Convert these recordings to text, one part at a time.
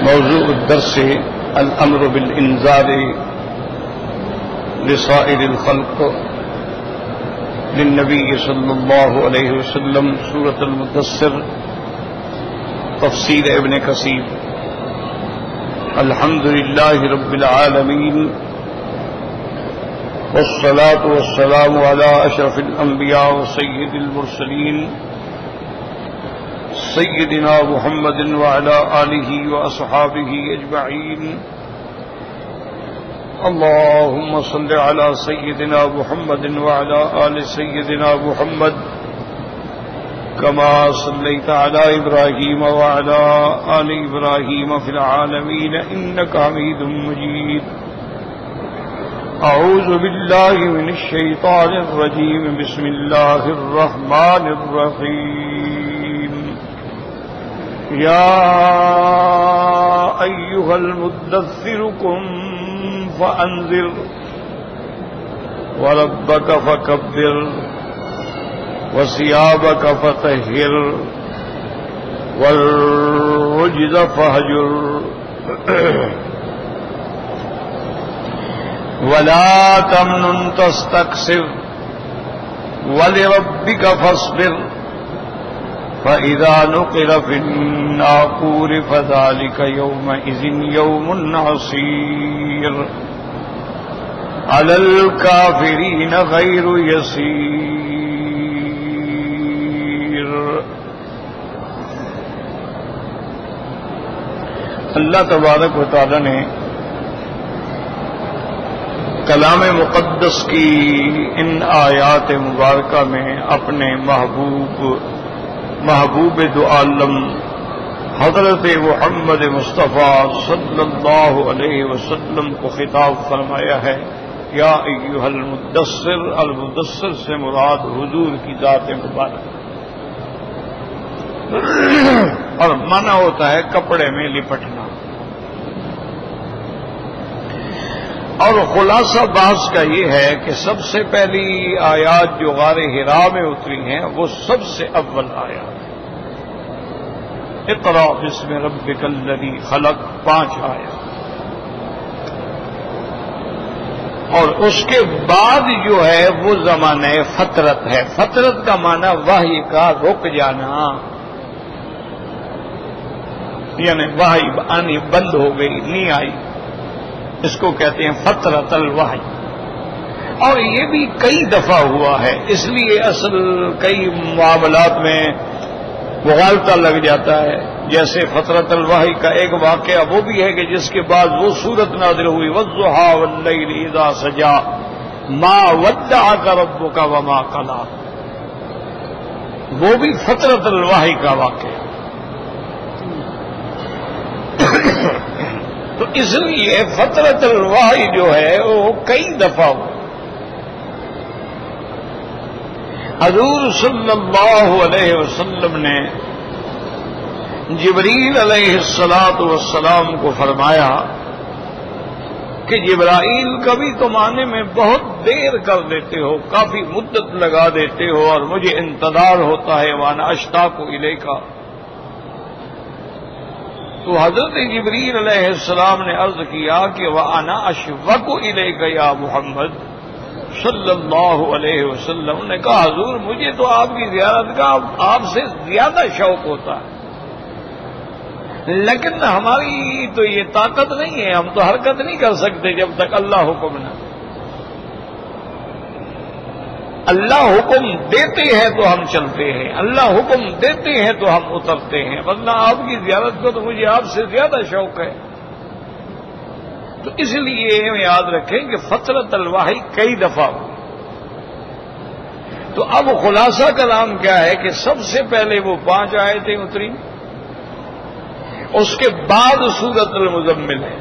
موضوع الدرس الامر بالانذار لسائر الخلق للنبی صلی اللہ علیہ وسلم سورۃ المدثر تفسیر ابن کثیر. الحمد للہ رب العالمین والصلاة والسلام على اشرف الانبیاء وسید المرسلین سیدنا محمد وعلى آلہ واصحابہ اجمعین. اللهم صل على سيدنا محمد وعلى آل سيدنا محمد كما صليت على إبراهيم وعلى آل إبراهيم في العالمين إنك حميد مجيد. أعوذ بالله من الشيطان الرجيم. بسم الله الرحمن الرحيم. يا أيها المدثر قم فأنذر وربك فكبر وثيابك فطهر والرجز فاهجر ولا تمنن تستكثر ولربك فاصبر فإذا نقر في الناقور فذلك يومئذ يوم عسير على الكافرين غير يسير. اللہ تبارک و تعالی نے کلام مقدس کی ان آیات مبارکہ میں اپنے محبوب دو عالم حضرت محمد مصطفیٰ صلی اللہ علیہ وسلم کو خطاب فرمایا ہے. یا ایھا المدثر. المدثر سے مراد حضور کی ذات مبارک اور معنی ہوتا ہے کپڑے میں لپٹنا. اور خلاصہ بحث کا یہ ہے کہ سب سے پہلی آیات جو غار حرا میں اتری ہیں وہ سب سے اول آیات. اقرأ بسم ربک الذی خلق 5 آیات. اور اس کے بعد جو ہے وہ زمانہ فترت ہے. فترت کا معنی وحی کا رک جانا، یعنی وحی آنی بند ہو گئی، نہیں آئی، اس کو کہتے ہیں فترت الوحی. اور یہ بھی کئی دفعہ ہوا ہے، اس لیے اصل کئی معاملات میں مغالطہ لگ جاتا ہے. جیسے فترت الوحی کا ایک واقعہ وہ بھی ہے کہ جس کے بعد وہ صورت نازل ہوئی والضحیٰ واللیل اذا سجا ما ودعک ربک وما قلی. وہ بھی فترت الوحی کا واقعہ. تو اس لیے فترت الوحی جو ہے وہ کئی دفعہ ہو. حضور صلی اللہ علیہ وسلم نے جبریل علیہ السلام کو فرمایا کہ جبرائیل کبھی تم آنے میں بہت دیر کر دیتے ہو، کافی مدت لگا دیتے ہو اور مجھے انتظار ہوتا ہے. وانا اشتاق الیک. تو حضرت جبریل علیہ السلام نے عرض کیا کہ وانا اشوق الیک یا محمد صلی اللہ علیہ وسلم. نے کہا حضور مجھے تو آپ کی زیارت کا آپ سے زیادہ شوق ہوتا ہے، لیکن ہماری تو یہ طاقت نہیں ہے، ہم تو حرکت نہیں کر سکتے جب تک اللہ حکم نہ. اللہ حکم دیتے ہیں تو ہم چلتے ہیں، اللہ حکم دیتے ہیں تو ہم اترتے ہیں، ورنہ آپ کی زیارت کو تو مجھے آپ سے زیادہ شوق ہے. تو اس لیے یاد رکھیں کہ فترت الوحی کئی دفعہ ہو. تو اب خلاصہ کلام کیا ہے کہ سب سے پہلے وہ 5 آیتیں اتری، اس کے بعد سورۃ المزمل ہے.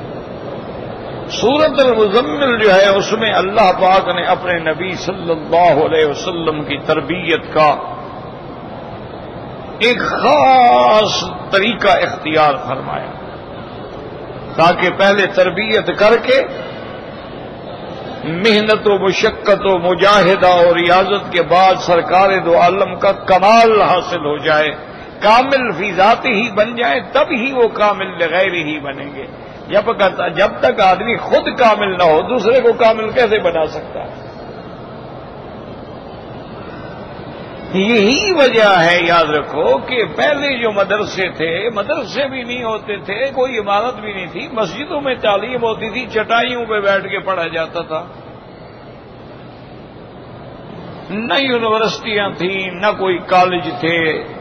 سورۃ المزمل جو ہے اس میں اللہ پاک نے اپنے نبی صلی اللہ علیہ وسلم کی تربیت کا ایک خاص طریقہ اختیار فرمایا تاکہ پہلے تربیت کر کے محنت و مشقت و مجاہدہ اور ریاضت کے بعد سرکار دو عالم کا کمال حاصل ہو جائے. کامل فی ذات ہی بن جائیں تب ہی وہ کامل لغیر ہی بنیں گے. جب تک آدمی خود کامل نہ ہو دوسرے کو کامل کیسے بنا سکتا ہے؟ یہی وجہ ہے یاد رکھو کہ پہلے جو مدرسے تھے مدرسے بھی نہیں ہوتے تھے، کوئی عمارت بھی نہیں تھی، مسجدوں میں تعلیم ہوتی تھی، چٹائیوں پہ بیٹھ کے پڑھا جاتا تھا، نہ یونیورسٹیاں تھیں، نہ کوئی کالج تھے،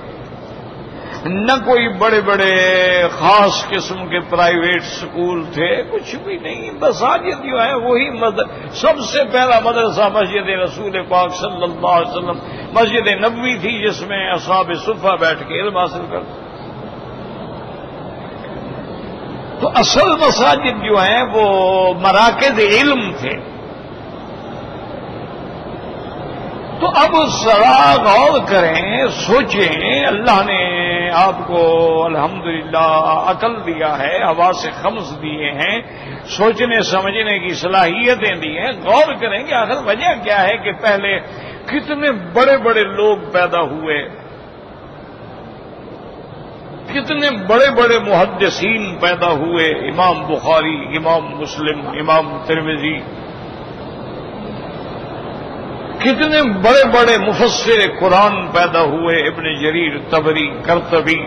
نہ کوئی بڑے بڑے خاص قسم کے پرائیویٹ سکول تھے، کچھ بھی نہیں. مساجد جو ہے وہی سب سے پہلا مدرسہ مسجد رسول پاک صلی اللہ علیہ وسلم مسجد نبوی تھی، جس میں اصحاب صفہ بیٹھ کے علم حاصل کرتے. تو اصل مساجد جو ہیں وہ مراکز علم تھے. تو اب ذرا غور کریں، سوچیں، اللہ نے آپ کو الحمدللہ عقل دیا ہے، حواس خمس دیے ہیں، سوچنے سمجھنے کی صلاحیتیں دی ہیں. غور کریں کہ آخر وجہ کیا ہے کہ پہلے کتنے بڑے بڑے لوگ پیدا ہوئے، کتنے بڑے بڑے محدثین پیدا ہوئے، امام بخاری، امام مسلم، امام ترمذی، کتنے بڑے بڑے مفسر قرآن پیدا ہوئے، ابن جریر طبری، قرطبی،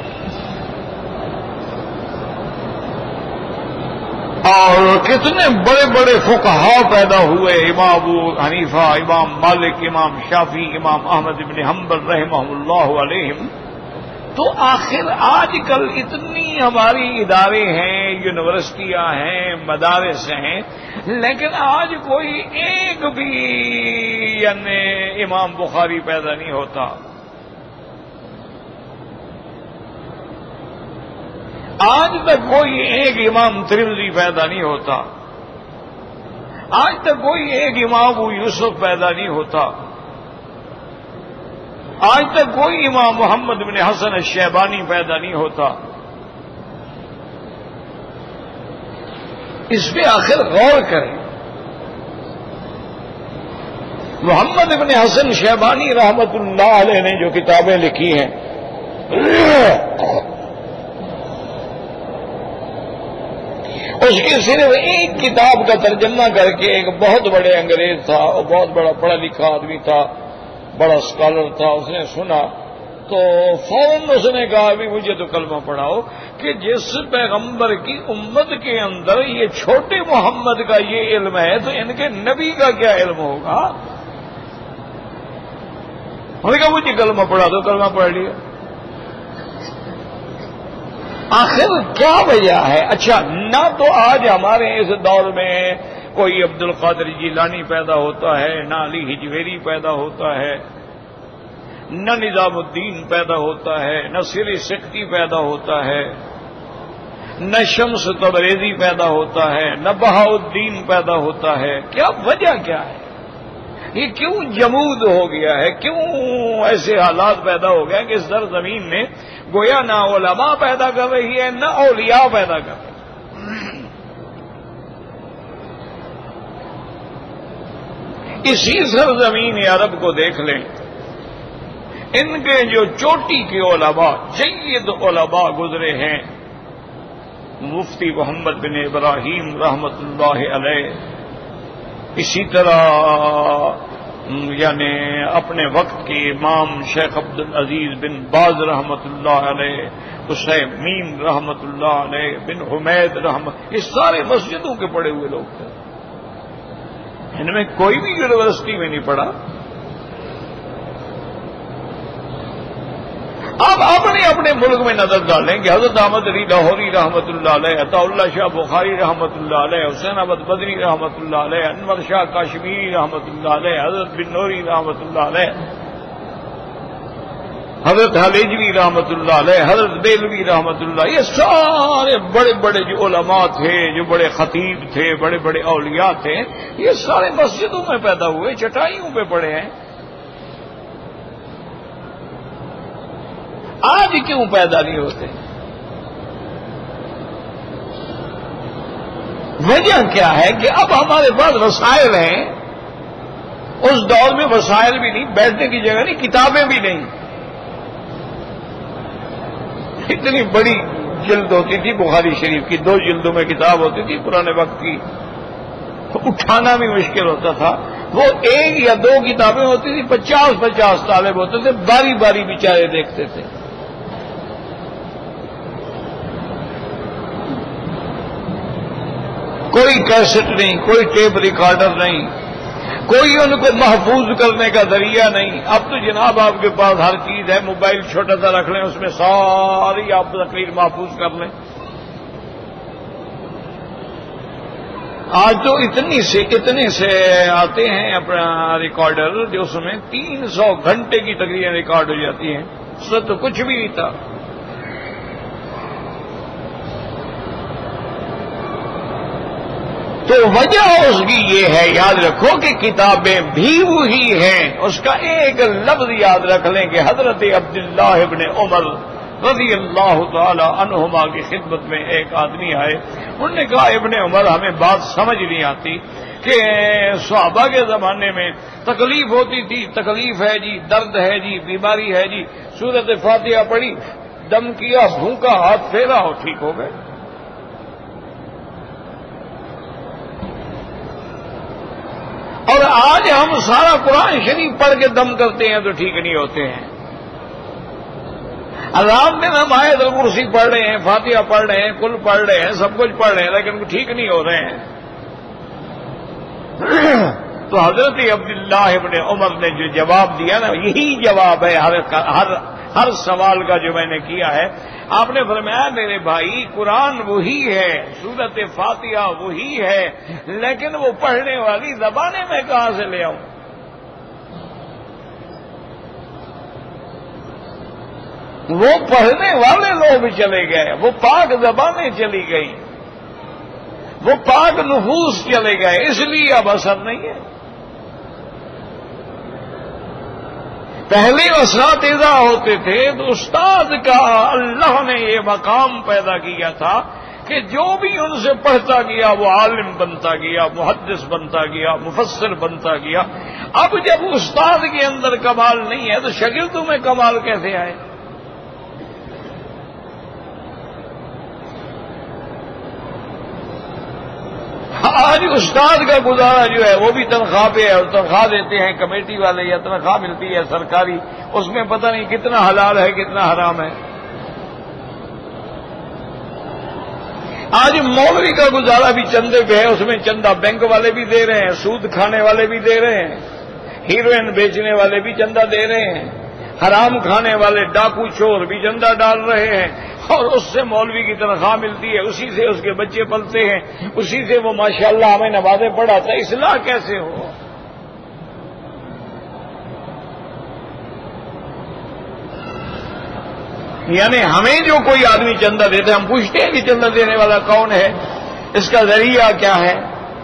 اور کتنے بڑے بڑے فقہا پیدا ہوئے، امام ابو حنیفہ، امام مالک، امام شافعی، امام احمد بن حنبل رحمہ اللہ علیہم. تو آخر آج کل اتنی ہماری ادارے ہیں، یونیورسٹیاں ہیں، مدارس ہیں، لیکن آج کوئی ایک بھی یعنی امام بخاری پیدا نہیں ہوتا، آج تک کوئی ایک امام ترمذی پیدا نہیں ہوتا، آج تک کوئی ایک امام ابو یوسف پیدا نہیں ہوتا، آج تک کوئی امام محمد بن حسن الشیبانی پیدا نہیں ہوتا. اس پہ آخر غور کریں. محمد بن حسن شیبانی رحمت اللہ علیہ نے جو کتابیں لکھی ہیں اس کی صرف ایک کتاب کا ترجمہ کر کے ایک بہت بڑے انگریز تھا اور بہت بڑا پڑھا لکھا آدمی تھا، بڑا اسکالر تھا، اس نے سنا تو فوراً اس نے کہا بھی مجھے تو کلمہ پڑھاؤ کہ جس پیغمبر کی امت کے اندر یہ چھوٹے محمد کا یہ علم ہے تو ان کے نبی کا کیا علم ہوگا. انہوں نے کہا مجھے کلمہ پڑھا دو، کلمہ پڑھ لیا. آخر کیا وجہ ہے؟ اچھا، نہ تو آج ہمارے اس دور میں کوئی عبد القادر جیلانی پیدا ہوتا ہے، نہ علی حجویری پیدا ہوتا ہے، نہ نظام الدین پیدا ہوتا ہے، نہ سری سکتی پیدا ہوتا ہے، نہ شمس تبریزی پیدا ہوتا ہے، نہ بہاؤالدین پیدا ہوتا ہے. کیا وجہ کیا ہے؟ یہ کیوں جمود ہو گیا ہے؟ کیوں ایسے حالات پیدا ہو گئے کہ اس سرزمین میں گویا نہ علماء پیدا کر رہی ہے نہ اولیاء پیدا کر رہی ہے؟ اسی سرزمین عرب کو دیکھ لیں، ان کے جو چوٹی کے علماء، جید علماء گزرے ہیں، مفتی محمد بن ابراہیم رحمت اللہ علیہ، اسی طرح یعنی اپنے وقت کے امام شیخ عبد العزیز بن باز رحمت اللہ علیہ، حسین رحمت اللہ علیہ، بن حمید رحمت، یہ سارے مسجدوں کے پڑے ہوئے لوگ تھے. ان میں کوئی بھی یونیورسٹی میں نہیں پڑھا. آپ اپنے اپنے ملک میں نظر ڈالیں کہ حضرت احمد علی لاہوری رحمت اللہ علیہ، عطا اللہ شاہ بخاری رحمت اللہ علیہ، حسین احمد بدری رحمت اللہ علیہ، انور شاہ کاشمیری رحمت اللہ علیہ، حضرت بن نوری رحمت اللہ علیہ، حضرت حلیجوی رحمت اللہ علیہ، حضرت بیلوی رحمت اللہ، یہ سارے بڑے بڑے جو علماء تھے، جو بڑے خطیب تھے، بڑے بڑے اولیاء تھے، یہ سارے مسجدوں میں پیدا ہوئے، چٹائیوں پہ پڑے ہیں. آج کیوں پیدا نہیں ہوتے؟ وجہ کیا ہے کہ اب ہمارے پاس وسائل ہیں. اس دور میں وسائل بھی نہیں، بیٹھنے کی جگہ نہیں، کتابیں بھی نہیں. اتنی بڑی جلد ہوتی تھی بخاری شریف کی، 2 جلدوں میں کتاب ہوتی تھی پرانے وقت کی، تو اٹھانا بھی مشکل ہوتا تھا. وہ 1 یا 2 کتابیں ہوتی تھی، 50 طالب ہوتے تھے، باری باری بیچارے دیکھتے تھے. کوئی کیسٹ نہیں، کوئی ٹیپ ریکارڈر نہیں، کوئی ان کو محفوظ کرنے کا ذریعہ نہیں. اب تو جناب آپ کے پاس ہر چیز ہے، موبائل چھوٹا سا رکھ لیں، اس میں ساری آپ تقریر محفوظ کر لیں. آج تو اتنے سے آتے ہیں اپنا ریکارڈر، جو اس میں 300 گھنٹے کی تقریریں ریکارڈ ہو جاتی ہیں. اس سے تو کچھ بھی نہیں تھا. تو وجہ اس کی یہ ہے، یاد رکھو کہ کتابیں بھی وہی ہیں. اس کا ایک لفظ یاد رکھ لیں کہ حضرت عبداللہ ابن عمر رضی اللہ تعالی عنہما کی خدمت میں ایک آدمی آئے. انہوں نے کہا ابن عمر ہمیں بات سمجھ نہیں آتی کہ صحابہ کے زمانے میں تکلیف ہوتی تھی، تکلیف ہے جی، درد ہے جی، بیماری ہے جی، سورۃ فاتحہ پڑھی، دم کیا، بھونکا، ہاتھ پھیرا اور ٹھیک ہو گئے. اور آج ہم سارا قرآن شریف پڑھ کے دم کرتے ہیں تو ٹھیک نہیں ہوتے ہیں. رات میں ہم آیت الکرسی پڑھ رہے ہیں، فاتحہ پڑھ رہے ہیں، کل پڑھ رہے ہیں، سب کچھ پڑھ رہے ہیں، لیکن وہ ٹھیک نہیں ہو رہے ہیں. تو حضرت عبداللہ ابن عمر نے جو جواب دیا نا، یہی جواب ہے ہر سوال کا جو میں نے کیا ہے. آپ نے فرمایا میرے بھائی قرآن وہی ہے، سورۃ فاتحہ وہی ہے، لیکن وہ پڑھنے والی زبانیں میں کہاں سے لے آؤں؟ وہ پڑھنے والے لوگ چلے گئے، وہ پاک زبانیں چلی گئیں، وہ پاک نفوس چلے گئے، اس لیے اب اثر نہیں ہے. پہلے اساتذہ ہوتے تھے تو استاد کا اللہ نے یہ مقام پیدا کیا تھا کہ جو بھی ان سے پڑھتا گیا وہ عالم بنتا گیا، محدث بنتا گیا، مفسر بنتا گیا. اب جب استاد کے اندر کمال نہیں ہے تو شاگردوں میں کمال کیسے آئے؟ آج استاد کا گزارا جو ہے وہ بھی تنخواہ پہ ہے، اور تنخواہ دیتے ہیں کمیٹی والے یا تنخواہ ملتی ہے سرکاری، اس میں پتہ نہیں کتنا حلال ہے کتنا حرام ہے. آج مولوی کا گزارا بھی چندے پہ ہے، اس میں چندہ بینک والے بھی دے رہے ہیں، سود کھانے والے بھی دے رہے ہیں، ہیروئن بیچنے والے بھی چندہ دے رہے ہیں، حرام کھانے والے ڈاکو چور بھی چندہ ڈال رہے ہیں، اور اس سے مولوی کی تنخواہ ملتی ہے، اسی سے اس کے بچے پلتے ہیں، اسی سے وہ ماشاءاللہ ہمیں نمازیں پڑھاتا ہے. اصلاح کیسے ہو؟ یعنی ہمیں جو کوئی آدمی چندہ دیتا ہے ہم پوچھتے ہیں کہ چندہ دینے والا کون ہے، اس کا ذریعہ کیا ہے.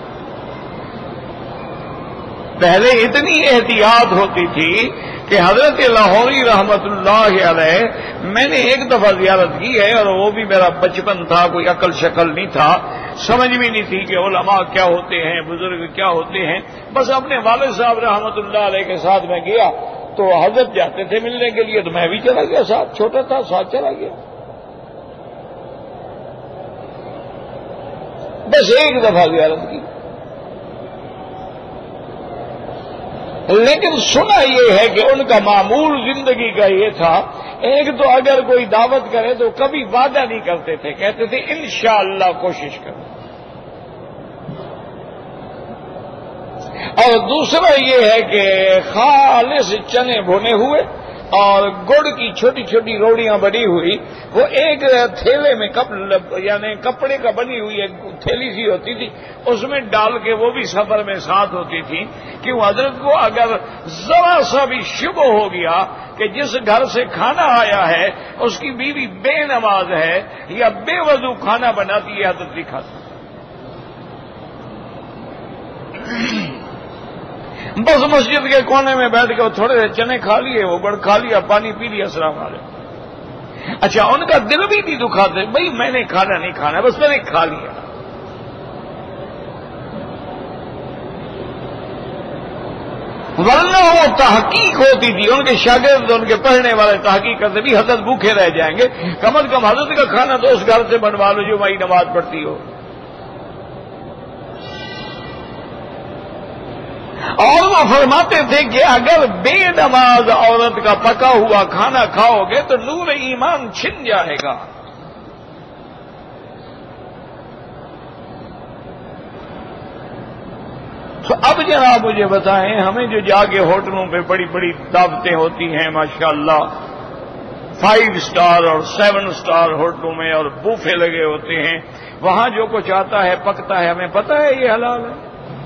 پہلے اتنی احتیاط ہوتی تھی کہ حضرت لاہوری رحمت اللہ علیہ، میں نے ایک دفعہ زیارت کی ہے، اور وہ بھی میرا بچپن تھا، کوئی عقل شکل نہیں تھا، سمجھ بھی نہیں تھی کہ علماء کیا ہوتے ہیں، بزرگ کیا ہوتے ہیں. بس اپنے والد صاحب رحمت اللہ علیہ کے ساتھ میں گیا تو حضرت جاتے تھے ملنے کے لیے، تو میں بھی چلا گیا ساتھ، چھوٹا تھا ساتھ چلا گیا. بس ایک دفعہ زیارت کی. لیکن سنا یہ ہے کہ ان کا معمول زندگی کا یہ تھا، ایک تو اگر کوئی دعوت کرے تو کبھی وعدہ نہیں کرتے تھے، کہتے تھے انشاءاللہ کوشش کریں. اور دوسرا یہ ہے کہ خالص چنے بھنے ہوئے اور گڑ کی چھوٹی چھوٹی روڑیاں بنی ہوئی، وہ ایک تھیلے میں یعنی کپڑے کا بنی ہوئی ایک تھیلی سی ہوتی تھی، اس میں ڈال کے وہ بھی سفر میں ساتھ ہوتی تھی. کیوں حضرت کو اگر ذرا سا بھی شبہ ہو گیا کہ جس گھر سے کھانا آیا ہے اس کی بیوی بے نماز ہے یا بے وضو کھانا بناتی ہے، حضرت نہیں کھاتی. بس مسجد کے کونے میں بیٹھ کے وہ تھوڑے سے چنے کھا لیے، وہ گڑ کھا لیا، پانی پی لیا، السلام علیکم. اچھا ان کا دل بھی نہیں دکھاتے بھائی میں نے کھانا نہیں کھانا، بس میں نے کھا لیا. ورنہ وہ تحقیق ہوتی تھی، ان کے شاگرد ان کے پڑھنے والے تحقیق کرتے بھی حضرت بھوکے رہ جائیں گے، کم از کم حضرت کا کھانا تو اس گھر سے بنوا لو جو وہی نماز پڑھتی ہو. اور وہ فرماتے تھے کہ اگر بے نماز عورت کا پکا ہوا کھانا کھاؤ گے تو نور ایمان چھن جائے گا. تو اب جناب مجھے بتائیں، ہمیں جو جا کے ہوٹلوں پہ بڑی بڑی دعوتیں ہوتی ہیں ماشاءاللہ 5 اسٹار اور 7 اسٹار ہوٹلوں میں، اور بوفے لگے ہوتے ہیں، وہاں جو کچھ آتا ہے پکتا ہے، ہمیں پتہ ہے یہ حلال ہے.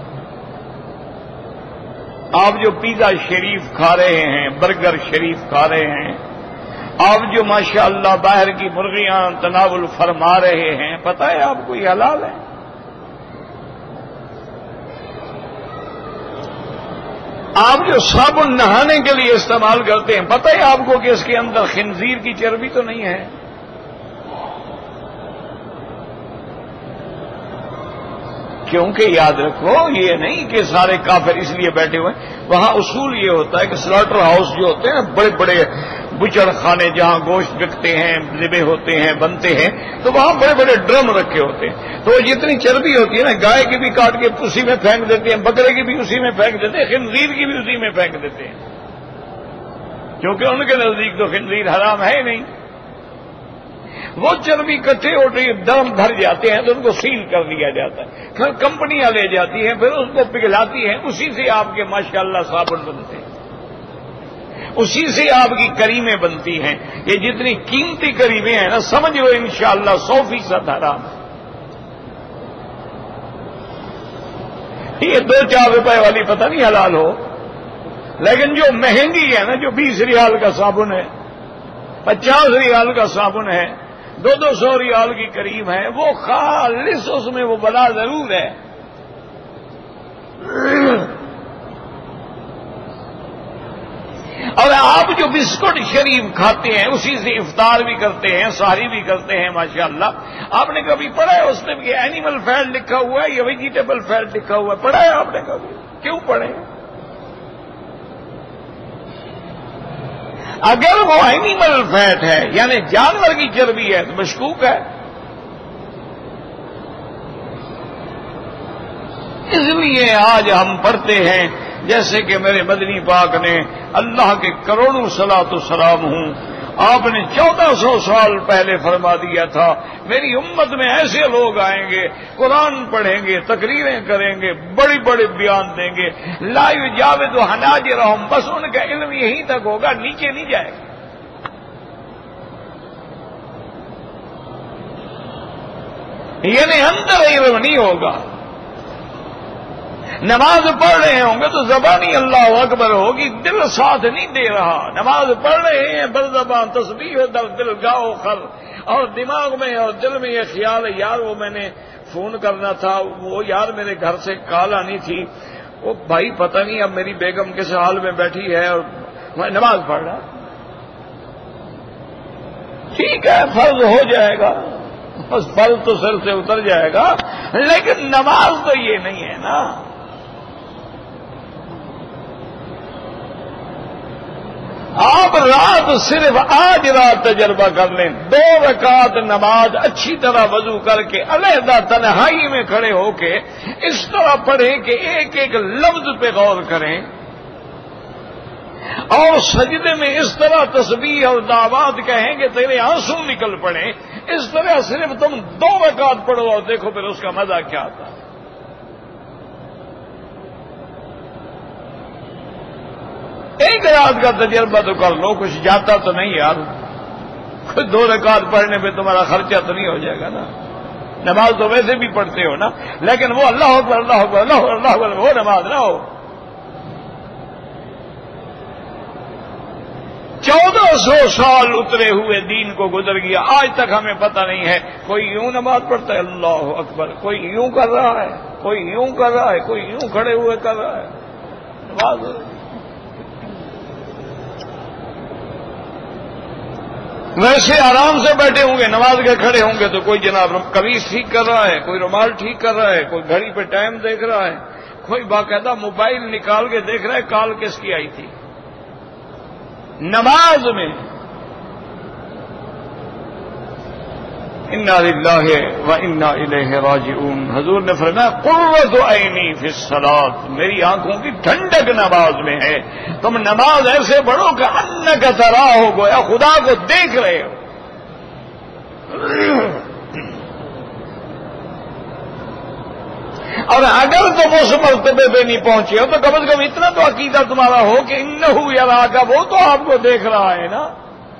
آپ جو پیزا شریف کھا رہے ہیں، برگر شریف کھا رہے ہیں، آپ جو ماشاءاللہ باہر کی مرغیاں تناول فرما رہے ہیں، پتہ ہے آپ کو یہ حلال ہے؟ آپ جو صابن نہانے کے لیے استعمال کرتے ہیں، پتہ ہے آپ کو کہ اس کے اندر خنزیر کی چربی تو نہیں ہے؟ کیونکہ یاد رکھو یہ نہیں کہ سارے کافر اس لیے بیٹھے ہوئے ہیں، وہاں اصول یہ ہوتا ہے کہ سلاٹر ہاؤس جو ہوتے ہیں نا، بڑے بڑے بچڑ خانے جہاں گوشت بکتے ہیں، ذبح ہوتے ہیں، بنتے ہیں، تو وہاں بڑے بڑے ڈرم رکھے ہوتے ہیں، تو جتنی چربی ہوتی ہے نا، گائے کی بھی کاٹ کے اسی میں پھینک دیتے ہیں، بکرے کی بھی اسی میں پھینک دیتے ہیں، خنزیر کی بھی اسی میں پھینک دیتے ہیں، کیونکہ ان کے نزدیک تو خنزیر حرام ہے ہی نہیں. وہ چربی کٹھے ہوتے ڈرم بھر جاتے ہیں تو ان کو سیل کر دیا جاتا ہے، پھر کمپنیاں لے جاتی ہیں، پھر اس کو پگھلاتی ہیں، اسی سے آپ کے ماشاءاللہ صابن بنتے ہیں، اسی سے آپ کی کریمیں بنتی ہیں. یہ جتنی قیمتی کریمیں ہیں نا، سمجھ لو انشاءاللہ 100% حرام ہے. یہ 2-4 روپے والی پتہ نہیں حلال ہو، لیکن جو مہنگی ہے نا، جو 20 ریال کا صابن ہے، 50 ریال کا صابن ہے، 200 ریال کی کریم ہے، وہ خالص اس میں وہ بلا ضرور ہے. اور آپ جو بسکٹ شریف کھاتے ہیں اسی سے افطار بھی کرتے ہیں، سحری بھی کرتے ہیں ماشاءاللہ. آپ نے کبھی پڑھا ہے اس میں کہ اینیمل فیٹ لکھا ہوا ہے یا ویجیٹیبل فیٹ لکھا ہوا ہے؟ پڑھا ہے آپ نے کبھی؟ کیوں پڑھے؟ اگر وہ اینیمل فیٹ ہے یعنی جانور کی چربی ہے تو مشکوک ہے. اس لیے آج ہم پڑھتے ہیں جیسے کہ میرے مدنی پاک نے اللہ کے کروڑوں صلاۃ و سلام ہوں، آپ نے 1400 سال پہلے فرما دیا تھا میری امت میں ایسے لوگ آئیں گے، قرآن پڑھیں گے، تقریریں کریں گے، بڑے بڑے بیان دیں گے، لا یجاوز حناجرہم، بس ان کا علم یہیں تک ہوگا، نیچے نہیں جائے گا. یعنی اندر علم نہیں ہوگا. نماز پڑھ رہے ہوں گے تو زبانی اللہ اکبر ہوگی، دل ساتھ نہیں دے رہا. نماز پڑھ رہے ہیں بزبان تسبیح در دل گاؤ خر، اور دماغ میں اور دل میں یہ خیال ہے یار وہ میں نے فون کرنا تھا، وہ یار میرے گھر سے کال آنی تھی، وہ بھائی پتہ نہیں اب میری بیگم کس حال میں بیٹھی ہے، اور میں نماز پڑھ رہا. ٹھیک ہے فرض ہو جائے گا، بس فرض تو سر سے اتر جائے گا، لیکن نماز تو یہ نہیں ہے نا. آپ رات صرف آج رات تجربہ کر لیں، 2 رکعت نماز اچھی طرح وضو کر کے علیحدہ تنہائی میں کھڑے ہو کے اس طرح پڑھیں کہ ایک ایک لفظ پہ غور کریں، اور سجدے میں اس طرح تسبیح اور دعوات کہیں کہ تیرے آنسو نکل پڑیں. اس طرح صرف تم 2 رکعت پڑھو اور دیکھو پھر اس کا مزہ کیا آتا ہے. ایک رات کا تجربہ تو کر لو، کچھ جاتا تو نہیں یار، کچھ 2 رکعت پڑھنے پہ تمہارا خرچہ تو نہیں ہو جائے گا نا. نماز تو ویسے بھی پڑھتے ہو نا، لیکن وہ اللہ اکبر اللہ اکبر اللہ اکبر اللہ اکبر وہ نماز نہ ہو. 1400 سال اترے ہوئے دین کو گزر گیا، آج تک ہمیں پتہ نہیں ہے. کوئی یوں نماز پڑھتا ہے اللہ اکبر، کوئی یوں کر رہا ہے، کوئی یوں کر رہا ہے، کوئی یوں کھڑے ہوئے کر رہا ہے. نماز ویسے آرام سے بیٹھے ہوں گے، نماز کے کھڑے ہوں گے تو کوئی جناب قمیص ٹھیک کر رہا ہے، کوئی رومال ٹھیک کر رہا ہے، کوئی گھڑی پہ ٹائم دیکھ رہا ہے، کوئی باقاعدہ موبائل نکال کے دیکھ رہا ہے کال کس کی آئی تھی نماز میں. انا للہ و انا الیہ راجعون. حضور نے فرمایا قرۃ عینی فی الصلاۃ، میری آنکھوں کی ٹھنڈک نماز میں ہے. تم نماز ایسے پڑھو کہ انک تراہ ہو، گویا خدا کو دیکھ رہے ہو. اور اگر تم اس مرتبے پہ نہیں پہنچے ہو تو کم از کم اتنا تو عقیدہ تمہارا ہو کہ انہ یراک، وہ تو آپ کو دیکھ رہا ہے نا.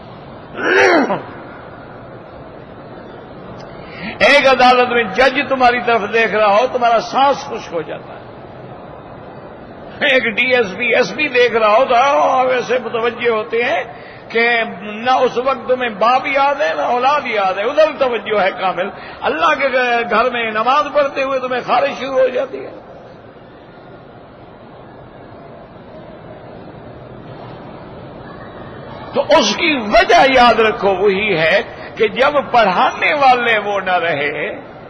ایک عدالت میں جج تمہاری طرف دیکھ رہا ہو تمہارا سانس خشک ہو جاتا ہے. ایک D S P S P دیکھ رہا ہو تو ویسے متوجہ ہوتے ہیں کہ نہ اس وقت تمہیں باپ یاد ہے نہ اولاد یاد ہے، ادھر توجہ ہے کامل. اللہ کے گھر میں نماز پڑھتے ہوئے تمہیں خارش شروع ہو جاتی ہے. تو اس کی وجہ یاد رکھو وہی ہے کہ جب پڑھانے والے وہ نہ رہے.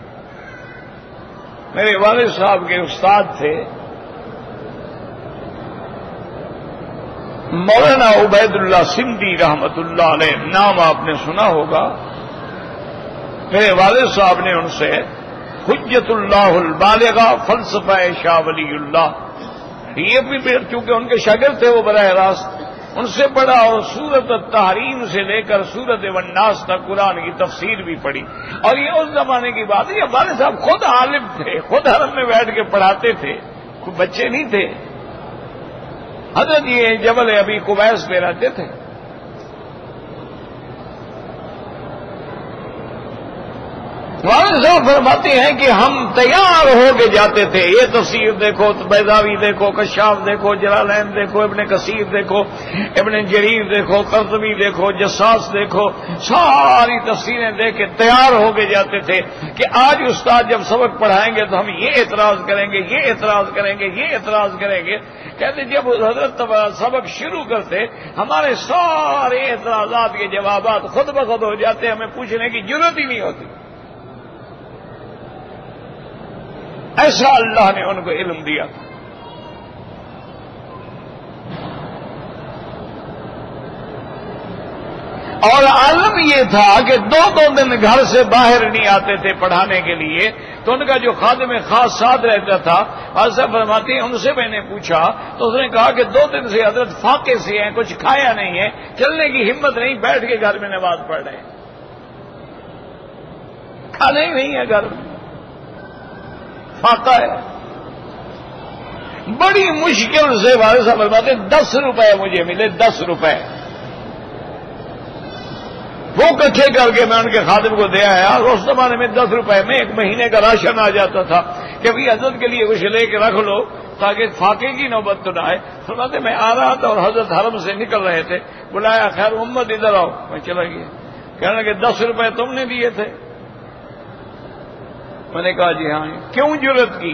میرے والد صاحب کے استاد تھے مولانا عبید اللہ سندھی رحمت اللہ علیہ، نام آپ نے سنا ہوگا. میرے والد صاحب نے ان سے حجت اللہ البالغہ فلسفہ شاہ ولی اللہ، یہ بھی چونکہ ان کے شاگرد تھے وہ براہ راست ان سے پڑھا، اور سورت التحریم سے لے کر سورت والناس تک قرآن کی تفسیر بھی پڑھی. اور یہ اس زمانے کی بات ہے جب والد صاحب خود عالم تھے، خود حرم میں بیٹھ کے پڑھاتے تھے، کوئی بچے نہیں تھے. حضرت یہ جبل ابی قبیس پہ رہتے تھے. والد صاحب فرماتے ہیں کہ ہم تیار ہو کے جاتے تھے. یہ تفسیر دیکھو، بیضاوی دیکھو، کشاف دیکھو، جلالین دیکھو، ابن کثیر دیکھو، ابن جریر دیکھو، قرطبی دیکھو، جساس دیکھو، ساری تفسیریں دیکھ کے تیار ہو کے جاتے تھے کہ آج استاد جب سبق پڑھائیں گے تو ہم یہ اعتراض کریں گے، یہ اعتراض کریں گے، یہ اعتراض کریں گے. کہتے جب حضرت سبق شروع کرتے ہمارے سارے اعتراضات کے جوابات خود بخود ہو جاتے، ہمیں پوچھنے کی ضرورت ہی نہیں ہوتی. ایسا اللہ نے ان کو علم دیا تھا. اور عالم یہ تھا کہ دو دن گھر سے باہر نہیں آتے تھے پڑھانے کے لیے. تو ان کا جو خادم خاص ساتھ رہتا تھا ایسا فرماتے ہیں ان سے میں نے پوچھا تو اس نے کہا کہ 2 دن سے حضرت فاقے سے ہیں، کچھ کھایا نہیں ہے، چلنے کی ہمت نہیں، بیٹھ کے گھر میں نماز پڑھ رہے ہیں. کھانا ہی نہیں ہے گھر میں، فاقہ ہے. بڑی مشکل سے والد صاحب فرماتے 10 روپے مجھے ملے، 10 روپے وہ اکٹھے کر کے میں ان کے خادم کو دے آیا. اور اس زمانے میں 10 روپے میں 1 مہینے کا راشن آ جاتا تھا کہ بھی حضرت کے لیے کچھ لے کے رکھ لو تاکہ فاقے کی نوبت تو نہ آئے. فرماتے میں آ رہا تھا اور حضرت حرم سے نکل رہے تھے، بلایا خیر محمد ادھر آؤ. میں چلا گیا. کہنے لگے 10 روپے تم نے دیے تھے؟ میں نے کہا جی ہاں. کیوں جرت کی؟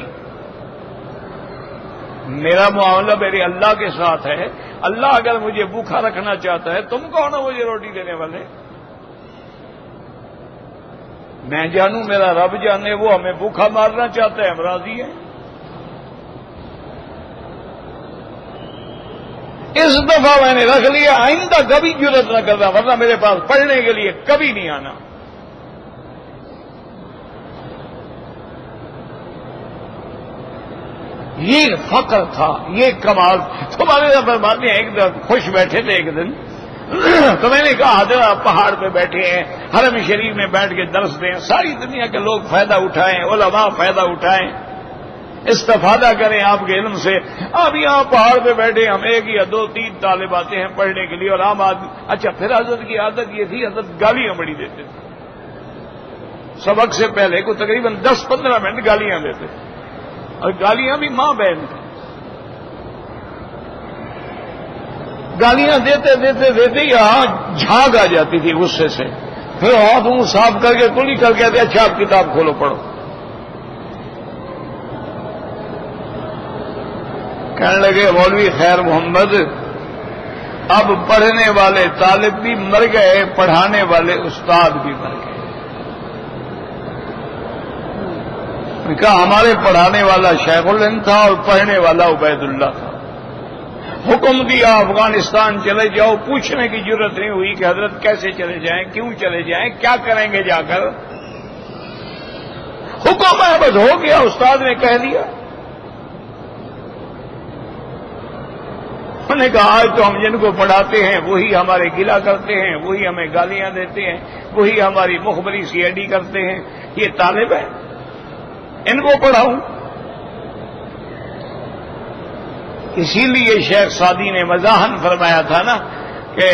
میرا معاملہ میرے اللہ کے ساتھ ہے. اللہ اگر مجھے بھوکا رکھنا چاہتا ہے تم کون ہو مجھے روٹی دینے والے؟ میں جانوں میرا رب جانے، وہ ہمیں بھوکا مارنا چاہتا ہے، ہم راضی ہیں. اس دفعہ میں نے رکھ لیا، آئندہ کبھی جرت نہ کرنا، ورنہ میرے پاس پڑھنے کے لیے کبھی نہیں آنا. یہ فقر تھا، یہ کمال. تمہارے فرماتے ہیں ایک دن خوش بیٹھے تھے ایک دن تو میں نے کہا حضرت آپ پہاڑ پہ بیٹھے ہیں، حرم شریف میں بیٹھ کے درس دیں، ساری دنیا کے لوگ فائدہ اٹھائیں، علماء فائدہ اٹھائیں، استفادہ کریں آپ کے علم سے. اب یہاں پہاڑ پہ بیٹھے ہم 1 یا 2 3 طالب آتے ہیں پڑھنے کے لیے اور عام آدمی. اچھا پھر حضرت کی عادت یہ تھی حضرت گالیاں بڑی دیتے تھے. سبق سے پہلے کو تقریباً 10-15 منٹ گالیاں دیتے تھے، اور گالیاں بھی ماں بہن تھے. گالیاں دیتے دیتے دیتے یہاں جھاگ آ جاتی تھی غصے سے. پھر ہاتھ منہ صاف کر کے کلی کر کے کہتے اچھا آپ کتاب کھولو پڑھو. کہنے لگے مولوی خیر محمد اب پڑھنے والے طالب بھی مر گئے، پڑھانے والے استاد بھی مر گئے. کہا ہمارے پڑھانے والا شیخ الہند تھا اور پڑھنے والا عبید اللہ تھا. حکم دیا افغانستان چلے جاؤ. پوچھنے کی ضرورت نہیں ہوئی کہ حضرت کیسے چلے جائیں, کیوں چلے جائیں, کیا کریں گے جا کر. حکم ہے بس, ہو گیا, استاد نے کہہ دیا. انہوں نے کہا آج تو ہم جن کو پڑھاتے ہیں وہی ہمارے گلا کرتے ہیں, وہی ہمیں گالیاں دیتے ہیں, وہی ہماری مخبری سی ایڈی کرتے ہیں. یہ طالب ہے, ان کو پڑھاؤں. اسی لیے شیخ سعدی نے مزاحن فرمایا تھا نا کہ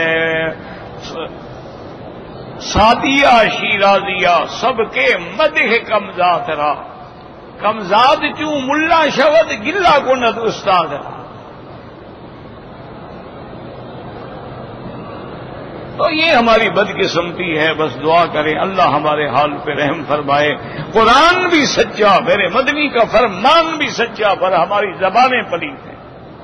سعدیہ شیرازیہ سب کے مدح کمزاد را, کمزاد چوں ملا شود گلا کند استاد را. تو یہ ہماری بدقسمتی ہے. بس دعا کریں اللہ ہمارے حال پہ رحم فرمائے. قرآن بھی سچا, میرے مدنی کا فرمان بھی سچا, پر ہماری زبانیں پلیت ہیں.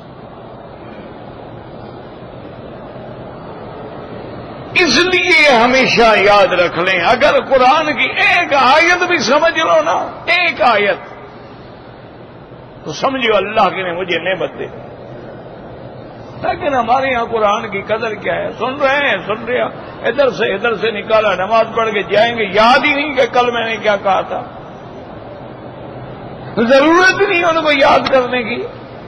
اس لیے ہمیشہ یاد رکھ لیں, اگر قرآن کی ایک آیت بھی سمجھ لو نا, ایک آیت, تو سمجھو اللہ کے نے مجھے نعمت دے. لیکن ہمارے یہاں قرآن کی قدر کیا ہے, سن رہے ہیں, سن رہے ہیں, ادھر سے نکالا, نماز پڑھ کے جائیں گے, یاد ہی نہیں کہ کل میں نے کیا کہا تھا. ضرورت نہیں ان کو یاد کرنے کی.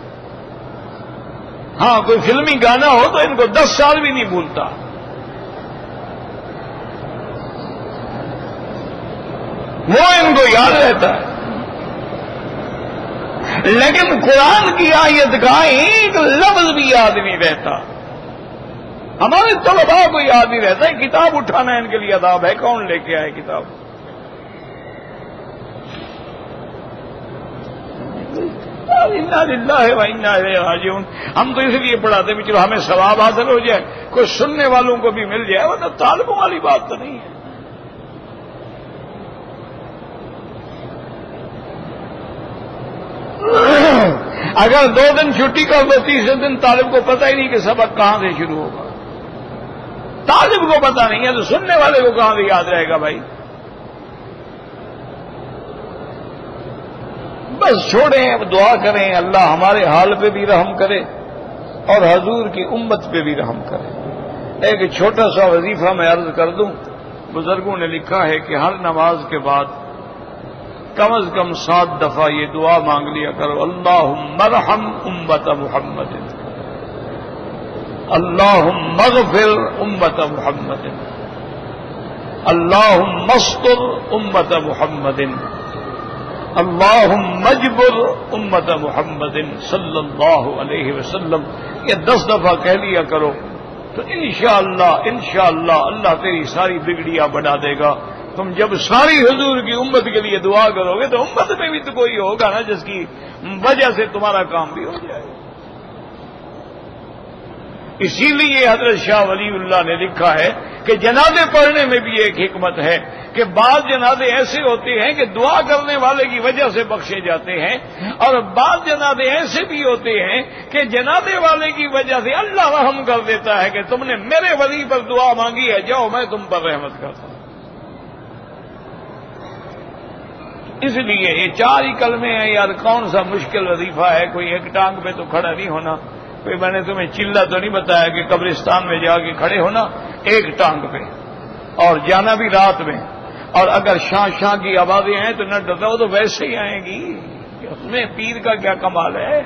ہاں کوئی فلمی گانا ہو تو ان کو 10 سال بھی نہیں بھولتا. وہ ان کو یاد رہتا ہے. لیکن قرآن کی آیت کا ایک لفظ بھی یاد نہیں رہتا. ہمارے طلباء کو یاد نہیں رہتا ہے. کتاب اٹھانا ان کے لیے عذاب ہے. کون لے کے آئے کتاب؟ انا للہ و انا الیہ راجعون. ہم تو اس لیے پڑھاتے بھی چلو ہمیں ثواب حاصل ہو جائے, کوئی سننے والوں کو بھی مل جائے. وہ تو طالبوں والی بات تو نہیں ہے. اگر 2 دن چھٹی کر دو, تیسرے دن طالب کو پتہ ہی نہیں کہ سبق کہاں سے شروع ہوگا. طالب کو پتہ نہیں ہے تو سننے والے کو کہاں سے یاد رہے گا بھائی. بس چھوڑیں, اب دعا کریں اللہ ہمارے حال پہ بھی رحم کرے اور حضور کی امت پہ بھی رحم کرے. ایک چھوٹا سا وظیفہ میں عرض کر دوں. بزرگوں نے لکھا ہے کہ ہر نماز کے بعد کم از کم 7 دفعہ یہ دعا مانگ لیا کرو, اللہم ارحم امت محمد, اللہم اغفر امت محمد, اللہم استر امت محمد, اللہم اجبر امت محمد صلی اللہ علیہ وسلم. یہ 10 دفعہ کہہ لیا کرو تو انشاءاللہ اللہ تیری ساری بگڑیاں بنا دے گا. تم جب ساری حضور کی امت کے لیے دعا کرو گے تو امت میں بھی تو کوئی ہوگا نا جس کی وجہ سے تمہارا کام بھی ہو جائے. اسی لیے حضرت شاہ ولی اللہ نے لکھا ہے کہ جنازے پڑھنے میں بھی ایک حکمت ہے کہ بعض جنازے ایسے ہوتے ہیں کہ دعا کرنے والے کی وجہ سے بخشے جاتے ہیں, اور بعض جنازے ایسے بھی ہوتے ہیں کہ جنازے والے کی وجہ سے اللہ رحم کر دیتا ہے کہ تم نے میرے ولی پر دعا مانگی ہے, جاؤ میں تم پر رحمت کرتا ہوں. اس لیے یہ 4 ہی کلمے ہیں یار. کون سا مشکل وظیفہ ہے, کوئی ایک ٹانگ پہ تو کھڑا نہیں ہونا. کوئی میں نے تمہیں چلہ تو نہیں بتایا کہ قبرستان میں جا کے کھڑے ہونا ایک ٹانگ پہ, اور جانا بھی رات میں, اور اگر شاں کی آوازیں ہیں تو نہ ڈرتا, وہ تو ویسے ہی آئیں گی. اس میں پیر کا کیا کمال ہے.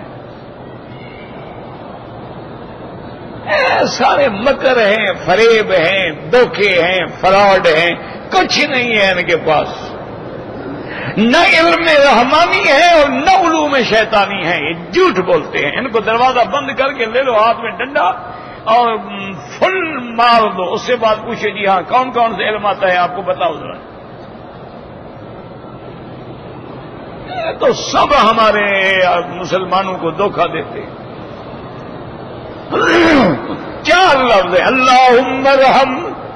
سارے مکر ہیں, فریب ہیں, دھوکے ہیں, فراڈ ہیں, کچھ نہیں ہے ان کے پاس. نہ علم رحمانی ہے اور نہ علوم شیطانی ہے. یہ جھوٹ بولتے ہیں. ان کو دروازہ بند کر کے لے لو ہاتھ میں ڈنڈا اور فل مار دو. اس سے بعد پوچھے جی ہاں کون کون سے علم آتا ہے آپ کو بتاؤ ذرا. تو سب ہمارے مسلمانوں کو دھوکہ دیتے. 4 لفظ ہیں, اللہم ارحم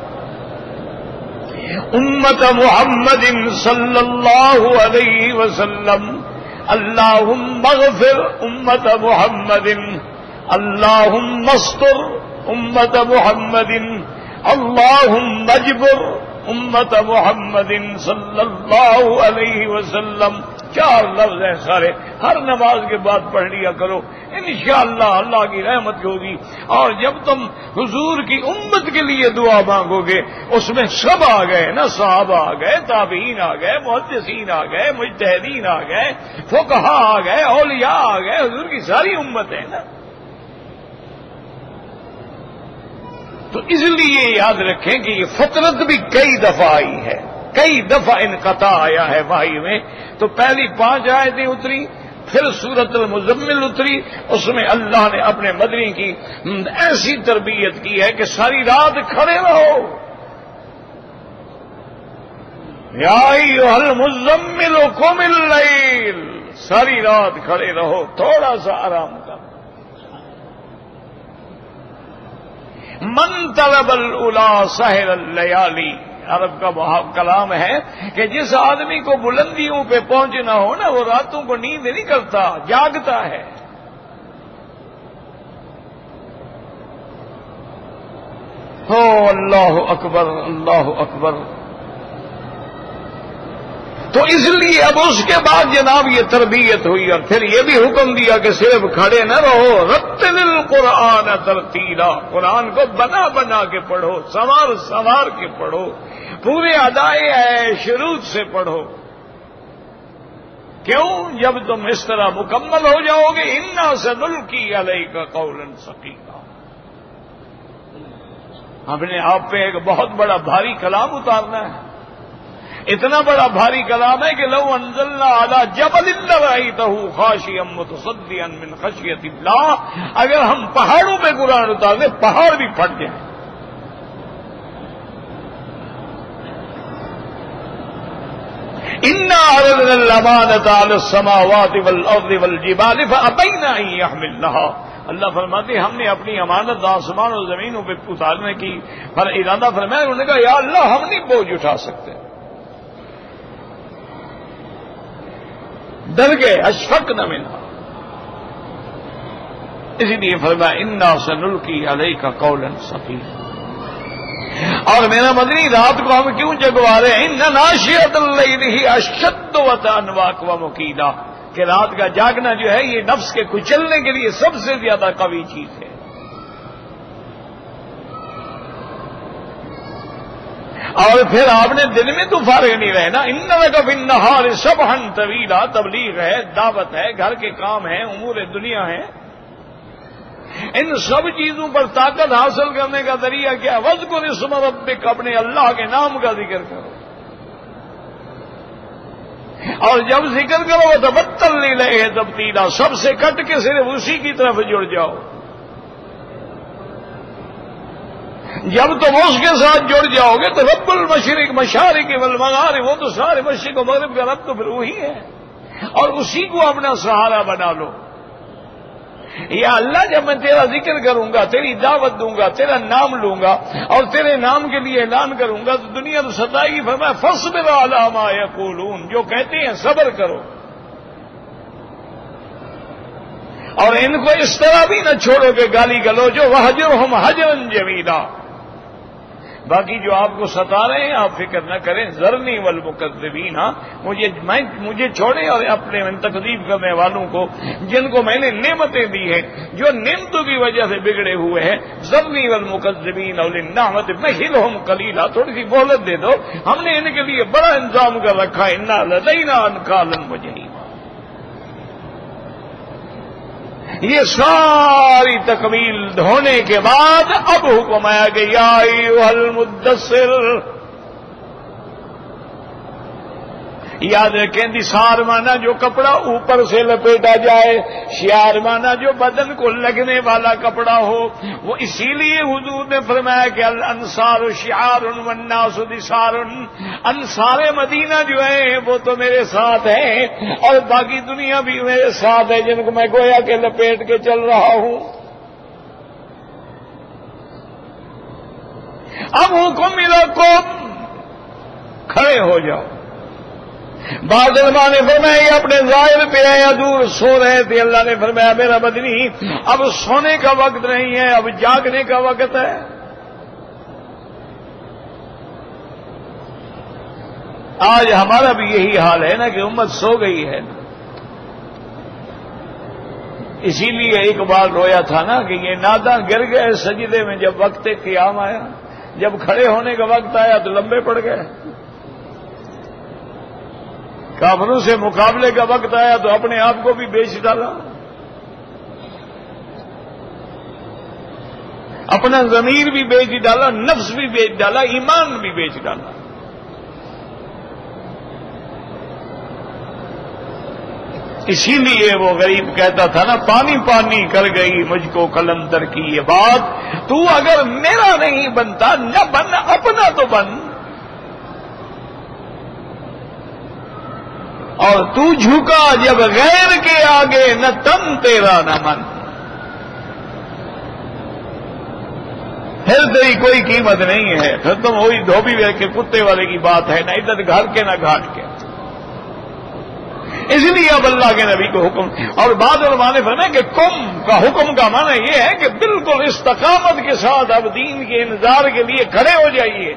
امت محمد صلی اللہ علیہ وسلم, اللہم اغفر امت محمد, اللہم استر امت محمد, اللہم اجبر امت محمد صلی اللہ علیہ وسلم. 4 لفظ ہیں سارے، ہر نماز کے بعد پڑھ لیا کرو، انشاءاللہ اللہ کی رحمت ہوگی. اور جب تم حضور کی امت کے لیے دعا مانگو گے، اس میں سب آ گئے نا، صحابہ آ گئے، تابعین آ گئے، محدثین آ گئے، مجتہدین آ گئے، فقہاء آ گئے، اولیاء آ گئے، حضور کی ساری امت ہے نا. تو اس لیے یاد رکھیں کہ یہ فطرت بھی کئی دفعہ آئی ہے، کئی دفعہ انقطاع آیا ہے وحی میں. تو پہلی 5 آیتیں اتری، پھر سورۃ المزمل اتری، اس میں اللہ نے اپنے مدنی کی ایسی تربیت کی ہے کہ ساری رات کھڑے رہو. یا ایھا المزمل قم اللیل، ساری رات کھڑے رہو، تھوڑا سا آرام کر. من طلب العلا سحر اللیالی، عرب کا کلام ہے کہ جس آدمی کو بلندیوں پہ پہنچنا ہو نا، وہ راتوں کو نیند نہیں کرتا، جاگتا ہے. ہو اللہ اکبر، اللہ اکبر. تو اس لیے اب اس کے بعد جناب یہ تربیت ہوئی، اور پھر یہ بھی حکم دیا کہ صرف کھڑے نہ رہو، رتل القرآن ترتیلا، قرآن کو بنا بنا کے پڑھو، سنوار سنوار کے پڑھو، پورے ادائے شروع سے پڑھو. کیوں؟ جب تم اس طرح مکمل ہو جاؤ گے، انا سنلقی علیک قولا ثقیلا، ہم نے آپ پہ ایک بہت بڑا بھاری کلام اتارنا ہے. اتنا بڑا بھاری کلام ہے کہ لو انزلنا علی جبل لرأیتہ خاشعا متصدعا من خشیۃ اللہ، اگر ہم پہاڑوں پہ قرآن اتار دیں پہاڑ بھی پھٹ جائیں. انا عرضنا الامانۃ علی السماوات والارض والجبال فابین ان یحملنها، اللہ فرماتے ہم نے اپنی امانت آسمان اور زمینوں پہ اتارنے کی ارادہ فرمایا. انہوں نے کہا یا اللہ ہم نہیں بوجھ اٹھا سکتے، ڈر گئے، اشفقنا منها. اسی لیے فرمایا انا سنلقی علیک قولا ثقیلا. اور میرا مدنی رات کو ہم کیوں جگوا رہے ہیں؟ ان ناشئۃ اللیل ہی اشد وطئا واقوم مقیلا، کہ رات کا جاگنا جو ہے یہ نفس کے کچلنے کے لیے سب سے زیادہ قوی چیز ہے. اور پھر آپ نے دن میں تو فارغ نہیں رہنا. ان لک فی النہار سبحا طویلا، تبلیغ ہے، دعوت ہے، گھر کے کام ہیں، امور دنیا ہیں. ان سب چیزوں پر طاقت حاصل کرنے کا ذریعہ کیا؟ وذکر اسم ربک، اپنے اللہ کے نام کا ذکر کرو. اور جب ذکر کرو وتبتل الیہ تبتیلا، سب سے کٹ کے صرف اسی کی طرف جڑ جاؤ. جب تم اس کے ساتھ جڑ جاؤ گے تو رب المشرق مشارق والمغارب، وہ تو سارے مشرق و مغرب کا رب تو پھر وہی ہے، اور اسی کو اپنا سہارا بنا لو. یا اللہ جب میں تیرا ذکر کروں گا، تیری دعوت دوں گا، تیرا نام لوں گا اور تیرے نام کے لیے اعلان کروں گا تو دنیا تو ستائے گی. فرمایا فاصبر علی ما یقولون، جو کہتے ہیں صبر کرو، اور ان کو اس طرح بھی نہ چھوڑو کہ گالی گلوچ، وہجرہم ہجرا جمیلا. باقی جو آپ کو ستا رہے ہیں آپ فکر نہ کریں. ذرنی والمکذبین، مجھے چھوڑیں اور اپنے تکذیب کرنے والوں کو جن کو میں نے نعمتیں دی ہیں، جو نعمتوں کی وجہ سے بگڑے ہوئے ہیں. ذرنی والمکذبین اولی النعمۃ مہلہم قلیلا، تھوڑی سی مہلت دے دو، ہم نے ان کے لیے بڑا انتظام کر رکھا ہے. انا لدینا انکالا وجحیما. یہ ساری تکمیل ہونے کے بعد اب حکم آیا کہ یا ایھا المدثر، یاد رکھیں دثار مانا جو کپڑا اوپر سے لپیٹا جائے، شیار مانا جو بدن کو لگنے والا کپڑا ہو. وہ اسی لیے حضور نے فرمایا کہ الانصار شعار والناس دثار، انصار مدینہ جو ہیں وہ تو میرے ساتھ ہیں اور باقی دنیا بھی میرے ساتھ ہے، جن کو میں گویا کہ لپیٹ کے چل رہا ہوں. اب حکم الکم، کھڑے ہو جاؤ. بعض علماء نے فرمایا یہ اپنے ظاہر پہ آیا، دور سو رہے تھے. اللہ نے فرمایا میرا بدنی اب سونے کا وقت نہیں ہے، اب جاگنے کا وقت ہے. آج ہمارا بھی یہی حال ہے نا کہ امت سو گئی ہے. اسی لیے ایک بار رویا تھا نا کہ یہ ناداں گر گئے سجدے میں جب وقت قیام آیا، جب کھڑے ہونے کا وقت آیا تو لمبے پڑ گئے. کافروں سے مقابلے کا وقت آیا تو اپنے آپ کو بھی بیچ ڈالا، اپنا ضمیر بھی بیچ ڈالا، نفس بھی بیچ ڈالا، ایمان بھی بیچ ڈالا. اسی لیے وہ غریب کہتا تھا نا، پانی پانی کر گئی مجھ کو قلندر کی یہ بات، تو اگر میرا نہیں بنتا نہ بن، اپنا تو بن. اور تو جھکا جب غیر کے آگے، نہ تن تیرا نہ من. پھر تیری کوئی قیمت نہیں ہے، پھر تم وہی دھوبی کے کتے والے کی بات ہے، نہ ادھر گھر کے نہ گھاٹ کے. اس لیے اب اللہ کے نبی کو حکم، اور بعض علماء نے فرمایا کہ کم کا حکم کا معنی یہ ہے کہ بالکل استقامت کے ساتھ اب دین کے انذار کے لیے کھڑے ہو جائیے.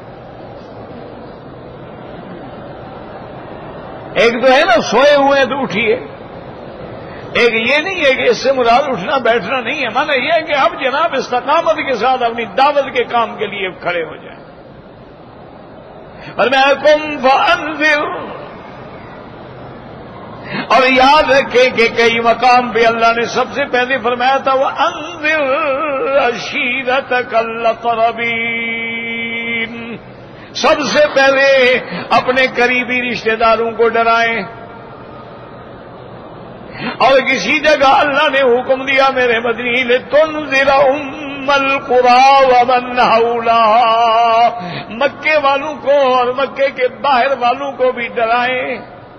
ایک تو ہے نا سوئے ہوئے تو اٹھیے، ایک یہ نہیں ہے کہ اس سے مراد اٹھنا بیٹھنا نہیں ہے، معنی یہ ہے کہ اب جناب استقامت کے ساتھ اپنی دعوت کے کام کے لیے کھڑے ہو جائیں. اور میں کم فانذر، اور یاد رکھے کہ کئی مقام پہ اللہ نے سب سے پہلے فرمایا تھا وَأَنذِرْ عَشِيرَتَكَ الْأَقْرَبِينَ، سب سے پہلے اپنے قریبی رشتہ داروں کو ڈرائیں. اور کسی جگہ اللہ نے حکم دیا میرے مدنی لِتُنذِرَ أُمَّ الْقُرَىٰ وَمَنْ حَوْلَهَا، مکے والوں کو اور مکے کے باہر والوں کو بھی ڈرائیں.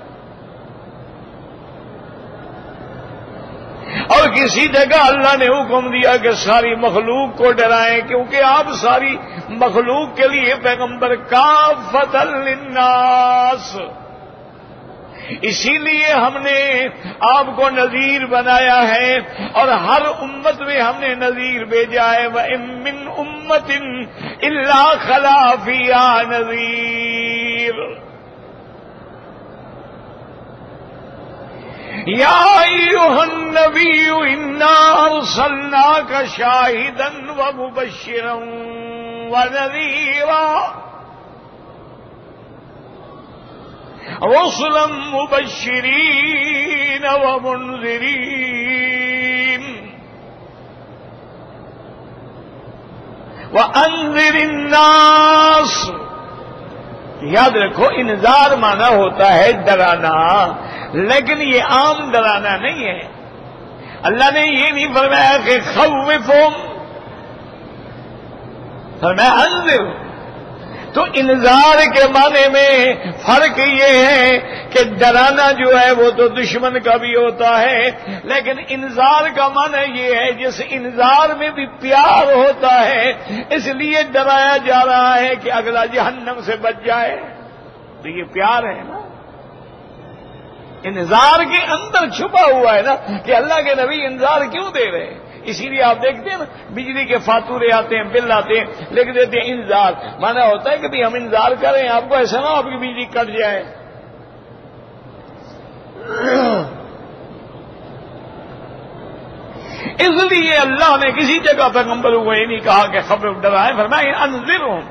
اور کسی جگہ اللہ نے حکم دیا کہ ساری مخلوق کو ڈرائیں، کیونکہ آپ ساری مخلوق کے لیے پیغمبر کافۃ للناس. اسی لیے ہم نے آپ کو نذیر بنایا ہے، اور ہر امت میں ہم نے نذیر بھیجا ہے. وَإِن مِّنْ أُمَّةٍ إِلَّا خَلَا فِيهَا نَذِيرٌ. یا ایھا النبی انا ارسلناک شاہدا ومبشرا ونذیرا رسلا مبشرین ومنذرین وانذر الناس. یاد رکھو انذار مانا ہوتا ہے ڈرانا، لیکن یہ عام ڈرانا نہیں ہے. اللہ نے یہ نہیں فرمایا کہ خوفہم، فرمایا انذر. تو انذار کے معنی میں فرق یہ ہے کہ ڈرانا جو ہے وہ تو دشمن کا بھی ہوتا ہے، لیکن انذار کا معنی یہ ہے جس انذار میں بھی پیار ہوتا ہے، اس لیے ڈرایا جا رہا ہے کہ اگلا جہنم سے بچ جائے. تو یہ پیار ہے نا، انذار کے اندر چھپا ہوا ہے نا کہ اللہ کے نبی انذار کیوں دے رہے ہیں. اسی لیے آپ دیکھتے ہیں نا بجلی کے فاتورے آتے ہیں، بل آتے ہیں، لکھ دیتے ہیں انذار. مانا ہوتا ہے کہ بھی ہم انذار کریں آپ کو، ایسا نہ آپ کی بجلی کٹ جائے. اس لیے اللہ نے کسی جگہ پیغمبروں کو یہ نہیں کہا کہ خبر ڈرائیں، فرمایا انذرہم.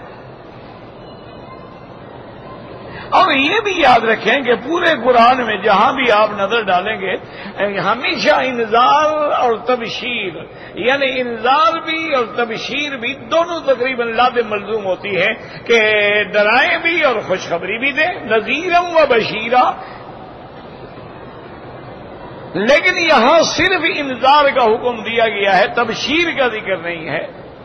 اور یہ بھی یاد رکھیں کہ پورے قرآن میں جہاں بھی آپ نظر ڈالیں گے ہمیشہ انذار اور تبشیر، یعنی انذار بھی اور تبشیر بھی دونوں تقریباً لازم ملزوم ہوتی ہے کہ ڈرائیں بھی اور خوشخبری بھی دیں، نذیرم و بشیرا. لیکن یہاں صرف انذار کا حکم دیا گیا ہے، تبشیر کا ذکر نہیں ہے.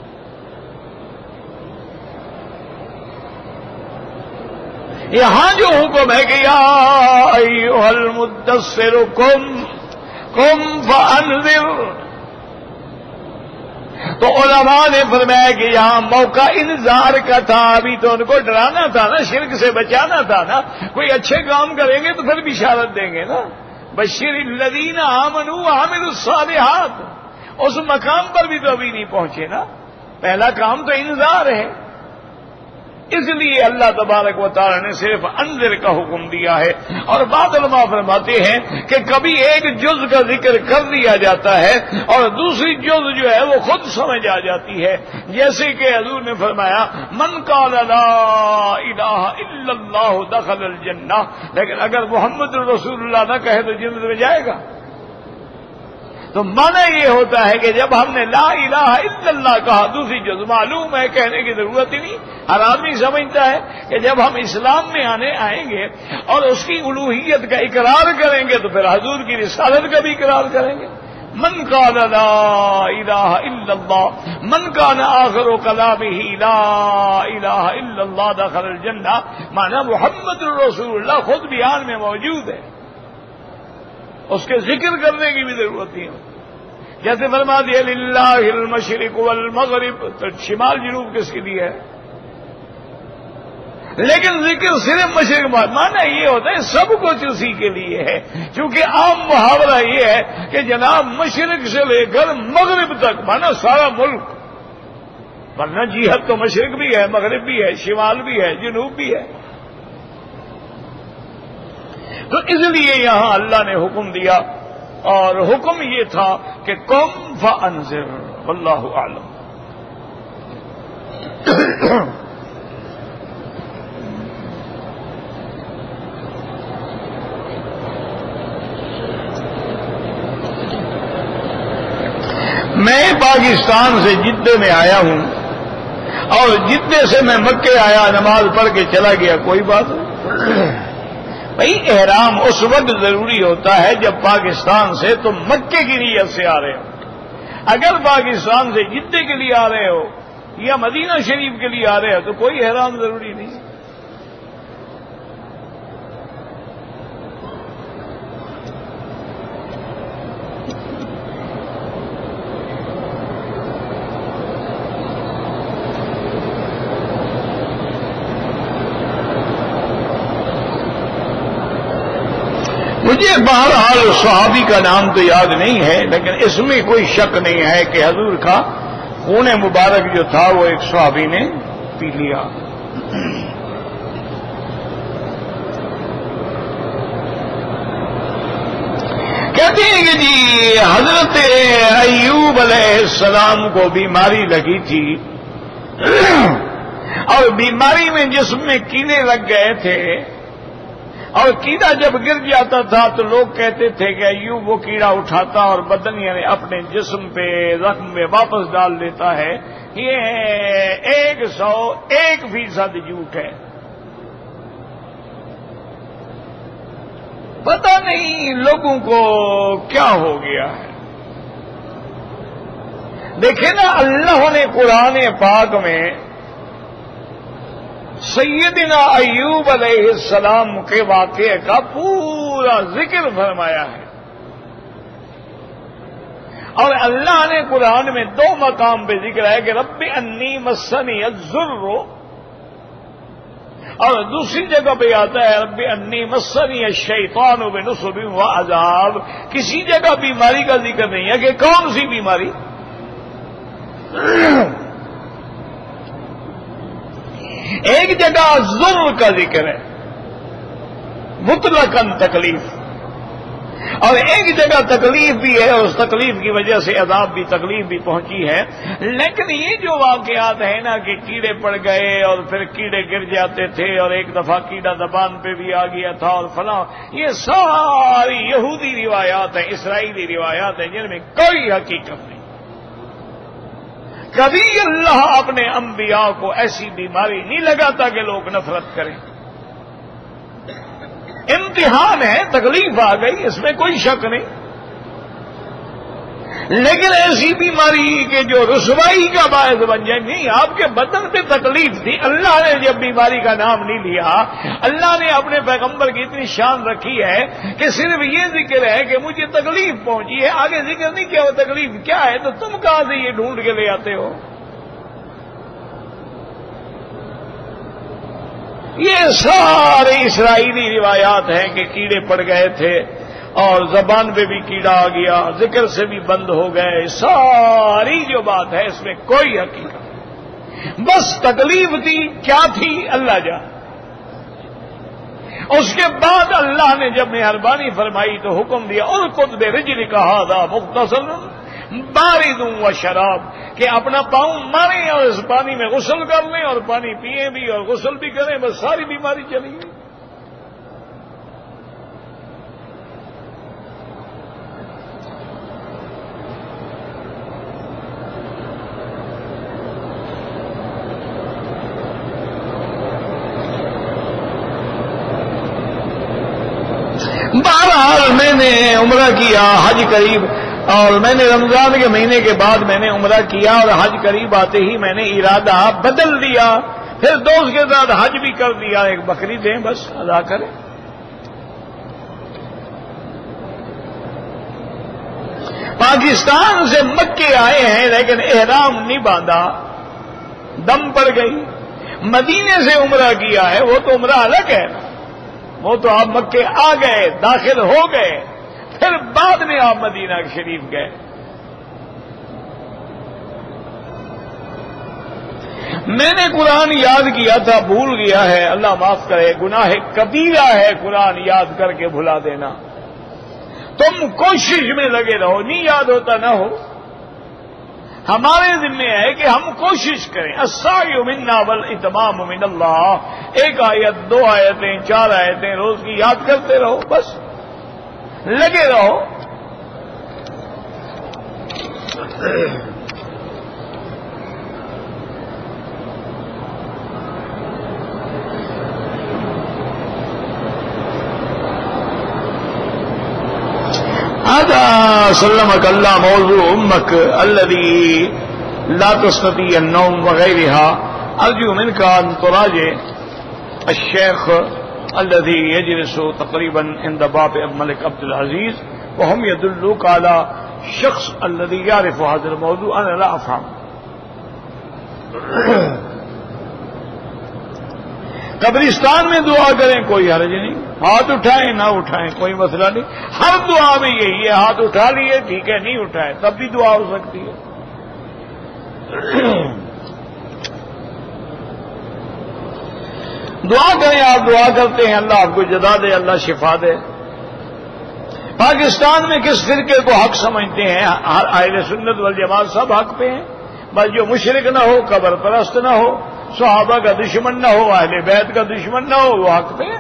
یہاں جو حکم ہے کہ یا ایھا المدثر قم فانذر، تو علماء نے فرمایا کہ یہاں موقع انذار کا تھا، ابھی تو ان کو ڈرانا تھا نا، شرک سے بچانا تھا نا. کوئی اچھے کام کریں گے تو پھر بشارت دیں گے نا، بشر الذین آمنوا وعملوا الصالحات. اس مقام پر بھی تو ابھی نہیں پہنچے نا، پہلا کام تو انذار ہے. اس لیے اللہ تبارک و تعالی نے صرف انذر کا حکم دیا ہے. اور بعض علماء فرماتے ہیں کہ کبھی ایک جز کا ذکر کر دیا جاتا ہے اور دوسری جز جو ہے وہ خود سمجھ آ جاتی ہے. جیسے کہ حضور نے فرمایا من قال لا الہ الا اللہ دخل الجنہ، لیکن اگر محمد رسول اللہ نہ کہے تو جنت میں جائے گا. تو معنی یہ ہوتا ہے کہ جب ہم نے لا الہ الا اللہ کہا، دوسری جز معلوم ہے کہنے کی ضرورت ہی نہیں. ہر آدمی سمجھتا ہے کہ جب ہم اسلام میں آئیں گے اور اس کی الوہیت کا اقرار کریں گے تو پھر حضور کی رسالت کا بھی اقرار کریں گے. من قال لا الہ الا اللہ، من کان آخر کلامہ لا الہ الا اللہ دخل الجنہ، معنی محمد رسول اللہ خود بیان میں موجود ہے، اس کے ذکر کرنے کی بھی ضرورت نہیں. جیسے فرما دیا للہ المشرق والمغرب، تو شمال جنوب کس کے لیے ہے؟ لیکن ذکر صرف مشرق معنی یہ ہوتا ہے سب کچھ اسی کے لیے ہے. چونکہ عام محاورہ یہ ہے کہ جناب مشرق سے لے کر مغرب تک، مانا سارا ملک، ورنہ جہت تو مشرق بھی ہے، مغرب بھی ہے، شمال بھی ہے، جنوب بھی ہے. تو اس لیے یہاں اللہ نے حکم دیا، اور حکم یہ تھا کہ قم فانذر واللہ اعلم. میں پاکستان سے جدے میں آیا ہوں اور جدے سے میں مکے آیا، نماز پڑھ کے چلا گیا، کوئی بات نہیں. بھائی احرام اس وقت ضروری ہوتا ہے جب پاکستان سے تو مکے کی نیت سے آ رہے ہو. اگر پاکستان سے جدے کے لیے آ رہے ہو یا مدینہ شریف کے لیے آ رہے ہو تو کوئی احرام ضروری نہیں. مجھے بہرحال صحابی کا نام تو یاد نہیں ہے، لیکن اس میں کوئی شک نہیں ہے کہ حضور کا خون مبارک جو تھا وہ ایک صحابی نے پی لیا. کہتے ہیں کہ جی حضرت ایوب علیہ السلام کو بیماری لگی تھی اور بیماری میں جسم میں کیڑے لگ گئے تھے، اور کیڑا جب گر جاتا تھا تو لوگ کہتے تھے کہ ایوب وہ کیڑا اٹھاتا اور بدن یعنی اپنے جسم پہ زخم میں واپس ڈال دیتا ہے. یہ 101% جھوٹ ہے. پتہ نہیں لوگوں کو کیا ہو گیا ہے. دیکھیں نا، اللہ نے قرآن پاک میں سیدنا ایوب علیہ السلام کے واقعے کا پورا ذکر فرمایا ہے. اور اللہ نے قرآن میں 2 مقام پہ ذکر ہے کہ رب انی مسنی الضر، اور دوسری جگہ پہ آتا ہے رب انی مسنی الشیطان بنصب وعذاب. کسی جگہ بیماری کا ذکر نہیں ہے کہ کون سی بیماری. ایک جگہ ضر کا ذکر ہے، مطلقاً تکلیف، اور ایک جگہ تکلیف بھی ہے، اور اس تکلیف کی وجہ سے عذاب بھی، تکلیف بھی پہنچی ہے. لیکن یہ جو واقعات ہیں نا کہ کیڑے پڑ گئے اور پھر کیڑے گر جاتے تھے اور ایک دفعہ کیڑا زبان پہ بھی آ گیا تھا اور فلاں، یہ ساری یہودی روایات ہیں، اسرائیلی روایات ہیں جن میں کوئی حقیقت نہیں. کبھی اللہ اپنے انبیاء کو ایسی بیماری نہیں لگاتا کہ لوگ نفرت کریں. امتحان ہے، تکلیف آ گئی، اس میں کوئی شک نہیں. لیکن ایسی بیماری کہ جو رسوائی کا باعث بن جائے نہیں. آپ کے بدن پہ تکلیف تھی، اللہ نے جب بیماری کا نام نہیں لیا، اللہ نے اپنے پیغمبر کی اتنی شان رکھی ہے کہ صرف یہ ذکر ہے کہ مجھے تکلیف پہنچی ہے، آگے ذکر نہیں کیا وہ تکلیف کیا ہے. تو تم کہاں سے یہ ڈھونڈ کے لے آتے ہو؟ یہ سارے اسرائیلی روایات ہیں کہ کیڑے پڑ گئے تھے اور زبان پہ بھی کیڑا آ گیا، ذکر سے بھی بند ہو گئے. ساری جو بات ہے اس میں کوئی حقیقت نہیں. بس تکلیف تھی کیا تھی اللہ جان. اس کے بعد اللہ نے جب مہربانی فرمائی تو حکم دیا ارکض برجلک ھذا مغتسل بارد و شراب کہ اپنا پاؤں ماریں اور اس پانی میں غسل کر لیں اور پانی پیئیں بھی اور غسل بھی کریں, بس ساری بیماری چلی گئی. بہرحال میں نے عمرہ کیا, حج قریب, اور میں نے رمضان کے مہینے کے بعد میں نے عمرہ کیا اور حج قریب آتے ہی میں نے ارادہ بدل دیا, پھر دوست کے ساتھ حج بھی کر دیا. ایک بکری دیں بس ادا کریں. پاکستان سے مکے آئے ہیں لیکن احرام نہیں باندھا, دم پڑ گئی. مدینے سے عمرہ کیا ہے وہ تو عمرہ الگ ہے نا, وہ تو آپ مکے آ گئے, داخل ہو گئے, پھر بعد میں آپ مدینہ شریف گئے. میں نے قرآن یاد کیا تھا, بھول گیا ہے, اللہ معاف کرے, گناہ کبیرہ ہے قرآن یاد کر کے بھلا دینا. تم کوشش میں لگے رہو, نہیں یاد ہوتا نہ ہو. ہمارے ذمہ ہے کہ ہم کوشش کریں. السعی منا والاتمام من اللہ. ایک آیت, 2 آیتیں, 4 آیتیں روز کی یاد کرتے رہو, بس لگے رہو. هذا سلمك الله موضوع امك الذي لا تستطيع النوم وغيرها. ارجو منك ان تراجع الشيخ الذي يجلس تقريبا عند باب الملك عبد العزيز وهم يدلوك على الشخص الذي يعرف هذا الموضوع. انا لا افهم. قبرستان میں دعا کریں کوئی حرج نہیں, ہاتھ اٹھائیں نہ اٹھائیں کوئی مسئلہ نہیں. ہر دعا میں یہی ہے, ہاتھ اٹھا لیے ٹھیک ہے, نہیں اٹھائے تب بھی دعا ہو سکتی ہے. دعا کریں, آپ دعا کرتے ہیں, اللہ آپ کو جزا دے, اللہ شفا دے. پاکستان میں کس فرقے کو حق سمجھتے ہیں؟ ہر اہل سنت والجماعت سب حق پہ ہیں, بس جو مشرک نہ ہو, قبر پرست نہ ہو, صحابہ کا دشمن نہ ہو, اہل بیت کا دشمن نہ ہو, وہ حق پہ.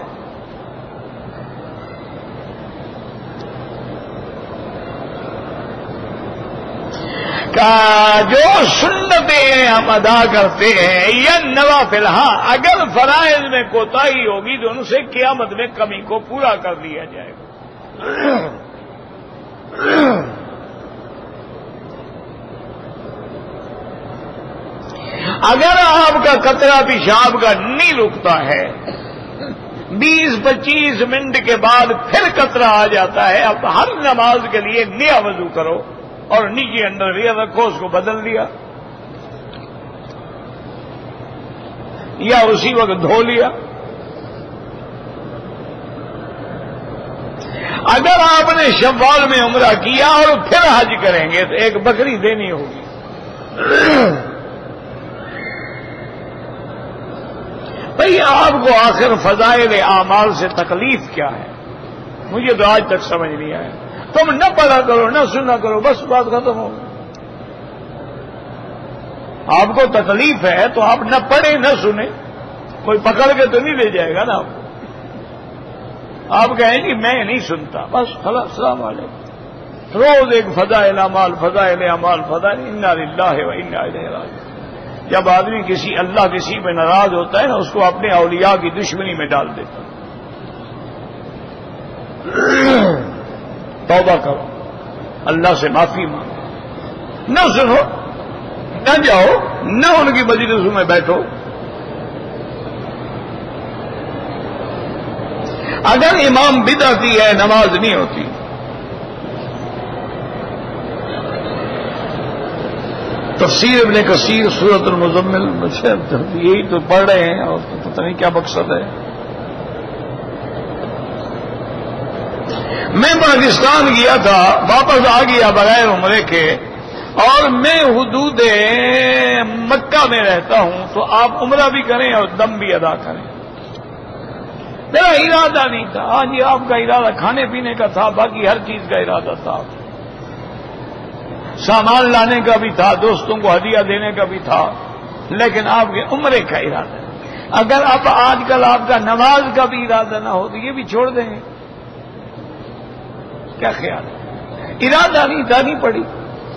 جو سنتیں ہم ادا کرتے ہیں یا نوافل, ہاں اگر فرائض میں کوتاہی ہوگی تو ان سے قیامت میں کمی کو پورا کر دیا جائے گا. اگر آپ کا قطرہ پیشاب کا نہیں رکتا ہے, 20-25 منٹ کے بعد پھر قطرہ آ جاتا ہے, اب ہر نماز کے لیے نیا وضو کرو اور نیچے انڈر ویئر رکھو, اس کو بدل دیا یا اسی وقت دھو لیا. اگر آپ نے شوال میں عمرہ کیا اور پھر حج کریں گے تو ایک بکری دینی ہوگی. بھئی آپ کو آخر فضائل اعمال سے تکلیف کیا ہے؟ مجھے تو آج تک سمجھ نہیں آیا. تم نہ پڑھا کرو نہ سنا کرو, بس بات ختم ہو. آپ کو تکلیف ہے تو آپ نہ پڑھیں نہ سنیں, کوئی پکڑ کے تو نہیں لے جائے گا نا. آپ کہیں گے میں نہیں سنتا, بس خلاص, السلام علیکم. روز ایک فضائل اعمال, فضائل اعمال, فضائل, انا للہ و انا الیہ راجعون. جب آدمی اللہ کسی پہ ناراض ہوتا ہے نا, اس کو اپنے اولیاء کی دشمنی میں ڈال دیتا. توبہ کرو, اللہ سے معافی مانگو, نہ سنو, نہ جاؤ, نہ ان کی مجلسوں میں بیٹھو. اگر امام بدعتی ہے نماز نہیں ہوتی. تفسیر ابن کثیر سورۃ المزمل, یہی تو پڑھ رہے ہیں اور پتہ نہیں کیا مقصد ہے. میں پاکستان گیا تھا, واپس آ گیا بغیر عمرے کے, اور میں حدود مکہ میں رہتا ہوں تو آپ عمرہ بھی کریں اور دم بھی ادا کریں. میرا ارادہ نہیں تھا. ہاں جی آپ کا ارادہ کھانے پینے کا تھا, باقی ہر چیز کا ارادہ تھا, سامان لانے کا بھی تھا, دوستوں کو ہدیہ دینے کا بھی تھا, لیکن آپ کے عمرے کا ارادہ. اگر اب آج کل آپ کا نماز کا بھی ارادہ نہ ہو تو یہ بھی چھوڑ دیں گے, کیا خیال ہے؟ ارادہ نہیں تھا, نہیں پڑی.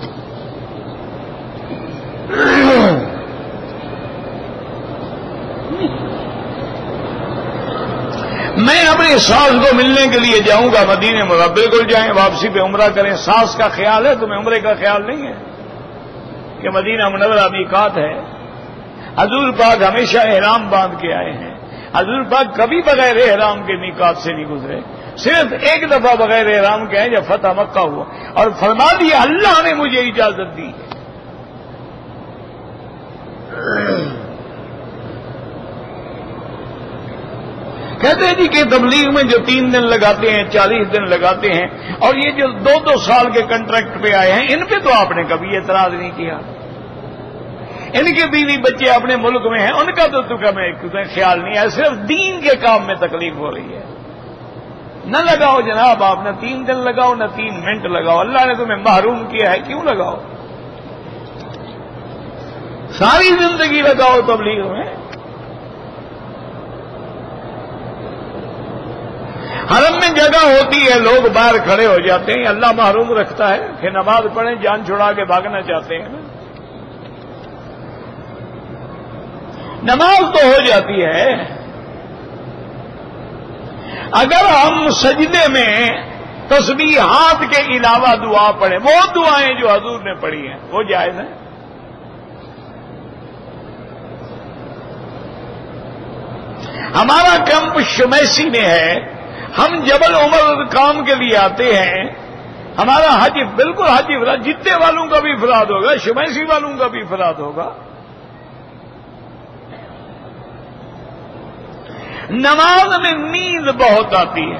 میں اپنی ساس کو ملنے کے لیے جاؤں گا مدینے میں, بالکل جائیں, واپسی پہ عمرہ کریں. ساس کا خیال ہے تمہیں عمرے کا خیال نہیں ہے کہ مدینہ منورہ میقات ہے. حضور پاک ہمیشہ احرام باندھ کے آئے ہیں. حضور پاک کبھی بغیر احرام کے میقات سے نہیں گزرے, صرف ایک دفعہ بغیر احرام کے ہیں جب فتح مکہ ہوا, اور فرما دیا اللہ نے مجھے اجازت دی. کہتے ہیں جی کہ تبلیغ میں جو 3 دن لگاتے ہیں, 40 دن لگاتے ہیں, اور یہ جو 2-2 سال کے کنٹریکٹ پہ آئے ہیں, ان پہ تو آپ نے کبھی اعتراض نہیں کیا. ان کے بیوی بچے اپنے ملک میں ہیں, ان کا تو تمہیں خیال نہیں ہے, صرف دین کے کام میں تکلیف ہو رہی ہے. نہ لگاؤ جناب, آپ نہ 3 دن لگاؤ نہ 3 منٹ لگاؤ, اللہ نے تمہیں محروم کیا ہے, کیوں لگاؤ؟ ساری زندگی لگاؤ تبلیغ میں. حرم میں جگہ ہوتی ہے, لوگ باہر کھڑے ہو جاتے ہیں, اللہ محروم رکھتا ہے کہ نماز پڑھیں, جان چھڑا کے بھاگنا چاہتے ہیں. نماز تو ہو جاتی ہے. اگر ہم سجدے میں تسبیحات کے علاوہ دعا پڑھیں, وہ دعائیں جو حضور نے پڑھی ہیں وہ جائز ہیں. ہمارا کیمپ شمیسی میں ہے, ہم جبل عمر کام کے لیے آتے ہیں. ہمارا حج بالکل حج افراد, جتنے والوں کا بھی افراد ہوگا, شمیسی والوں کا بھی افراد ہوگا. نماز میں نیند بہت آتی ہے,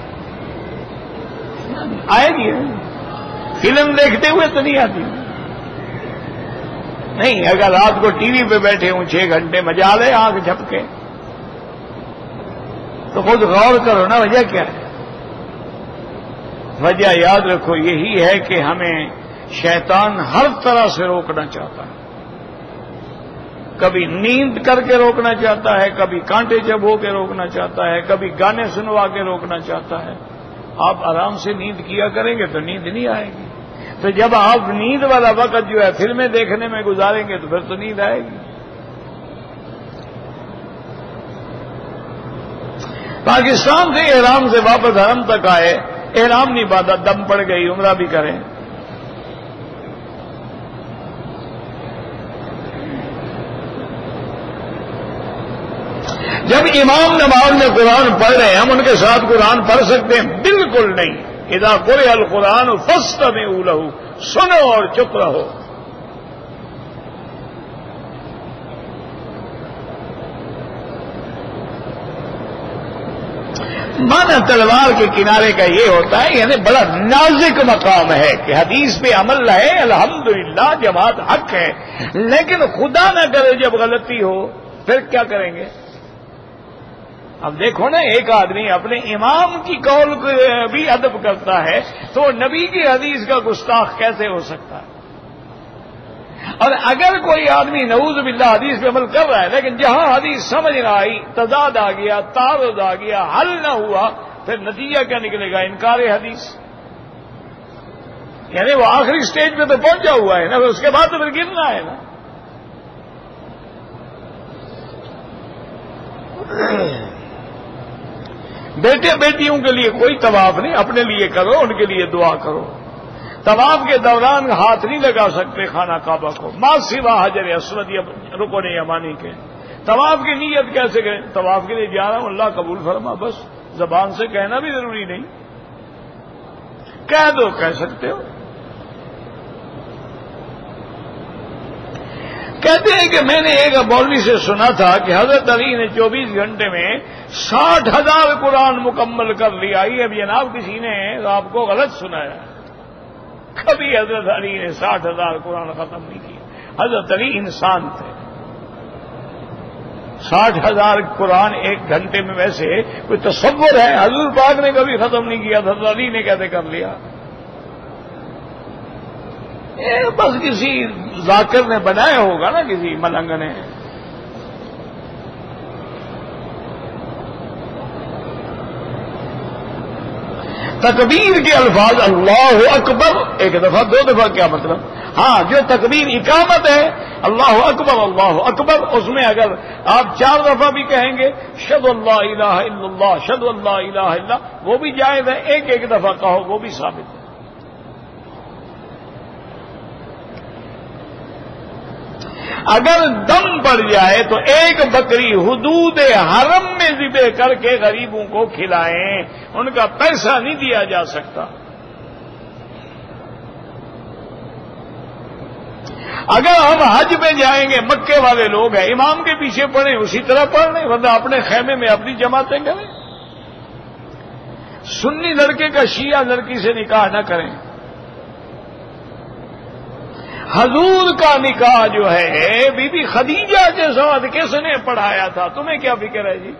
آئے گی. فلم دیکھتے ہوئے تو نہیں آتی. نہیں, اگر رات کو ٹی وی پہ بیٹھے ہوں 6 گھنٹے, مجال ہے آنکھ جھپکے, تو خود غور کرو نا وجہ کیا ہے. وجہ یاد رکھو یہی ہے کہ ہمیں شیطان ہر طرح سے روکنا چاہتا ہے. کبھی نیند کر کے روکنا چاہتا ہے, کبھی کانٹے چبھو کے روکنا چاہتا ہے, کبھی گانے سنوا کے روکنا چاہتا ہے. آپ آرام سے نیند کیا کریں گے تو نیند نہیں آئے گی. تو جب آپ نیند والا وقت جو ہے فلمیں دیکھنے میں گزاریں گے تو پھر تو نیند آئے گی. پاکستان سے احرام سے واپس حرم تک آئے, احرام نہیں باندھا, دم پڑ گئی, عمرہ بھی کریں. جب امام نماز میں قرآن پڑھ رہے ہیں, ہم ان کے ساتھ قرآن پڑھ سکتے ہیں؟ بالکل نہیں. اذا قرئ القرآن فاستمعوا له, سنو اور چپ رہو. مانا تلوار کے کنارے کا یہ ہوتا ہے, یعنی بڑا نازک مقام ہے کہ حدیث پہ عمل ہے, الحمدللہ جماعت حق ہے, لیکن خدا نہ کرے جب غلطی ہو پھر کیا کریں گے؟ اب دیکھو نا, ایک آدمی اپنے امام کی قول کو بھی ادب کرتا ہے تو نبی کی حدیث کا گستاخ کیسے ہو سکتا ہے؟ اور اگر کوئی آدمی نعوذ باللہ حدیث پہ عمل کر رہا ہے, لیکن جہاں حدیث سمجھ نہ آئی, تضاد آ گیا, تعارض آ گیا, حل نہ ہوا, پھر نتیجہ کیا نکلے گا؟ انکار حدیث. یعنی وہ آخری سٹیج پہ تو پہنچا ہوا ہے نا, اس کے بعد تو پھر گرنا ہے نا. بیٹے بیٹیوں کے لیے کوئی طواف نہیں, اپنے لیے کرو, ان کے لیے دعا کرو. طواف کے دوران ہاتھ نہیں لگا سکتے خانہ کعبہ کو, ما سوا حجر اسود یا رکن یمانی کے. طواف کی نیت کیسے کریں؟ طواف کے لیے جا رہا ہوں, اللہ قبول فرما, بس زبان سے کہنا بھی ضروری نہیں, کہہ دو, کہہ سکتے ہو. کہتے ہیں کہ میں نے ایک مولوی سے سنا تھا کہ حضرت علی نے 24 گھنٹے میں 60,000 قرآن مکمل کر لیا. اب جناب کسی نے آپ کو غلط سنایا. کبھی حضرت علی نے 60,000 قرآن ختم نہیں کیا. حضرت علی انسان تھے. 60,000 قرآن ایک گھنٹے میں ویسے کوئی تصور ہے؟ حضور پاک نے کبھی ختم نہیں کیا، حضرت علی نے کیسے کر لیا؟ بس کسی ذاکر نے بنایا ہوگا نا، کسی ملنگ نے. تکبیر کے الفاظ اللہ اکبر ایک دفعہ، 2 دفعہ کیا مطلب؟ ہاں، جو تکبیر اقامت ہے اللہ اکبر، اس میں اگر آپ 4 دفعہ بھی کہیں گے اشہد اللہ الہ الا اللہ، اشہد اللہ الہ الا، وہ بھی جائز ہے. ایک دفعہ کہو وہ بھی ثابت ہے. اگر دم پڑ جائے تو ایک بکری حدود حرم میں ذبح کر کے غریبوں کو کھلائیں، ان کا پیسہ نہیں دیا جا سکتا. اگر ہم حج پہ جائیں گے، مکے والے لوگ ہیں، امام کے پیچھے پڑھیں اسی طرح پڑھ لیں، ورنہ اپنے خیمے میں اپنی جماعتیں کریں. سنی لڑکے کا شیعہ لڑکی سے نکاح نہ کریں. حضور کا نکاح جو ہے بی بی خدیجہ کے ساتھ کس نے پڑھایا تھا؟ تمہیں کیا فکر ہے جی؟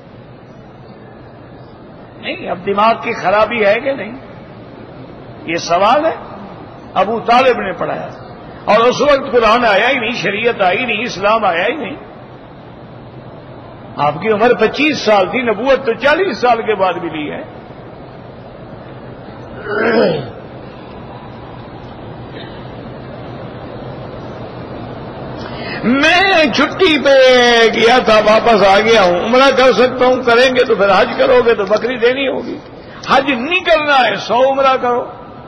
نہیں، اب دماغ کی خرابی ہے کہ نہیں؟ یہ سوال ہے. ابو طالب نے پڑھایا تھا، اور اس وقت قرآن آیا ہی نہیں، شریعت آئی نہیں، اسلام آیا ہی نہیں. آپ کی عمر 25 سال تھی، نبوت تو 40 سال کے بعد ملی ہے. میں چھٹی پہ گیا تھا، واپس آ گیا ہوں. عمرہ کر سکتا ہوں، کریں گے تو پھر حج کرو گے تو بکری دینی ہوگی. حج نہیں کرنا ہے 100 عمرہ کرو.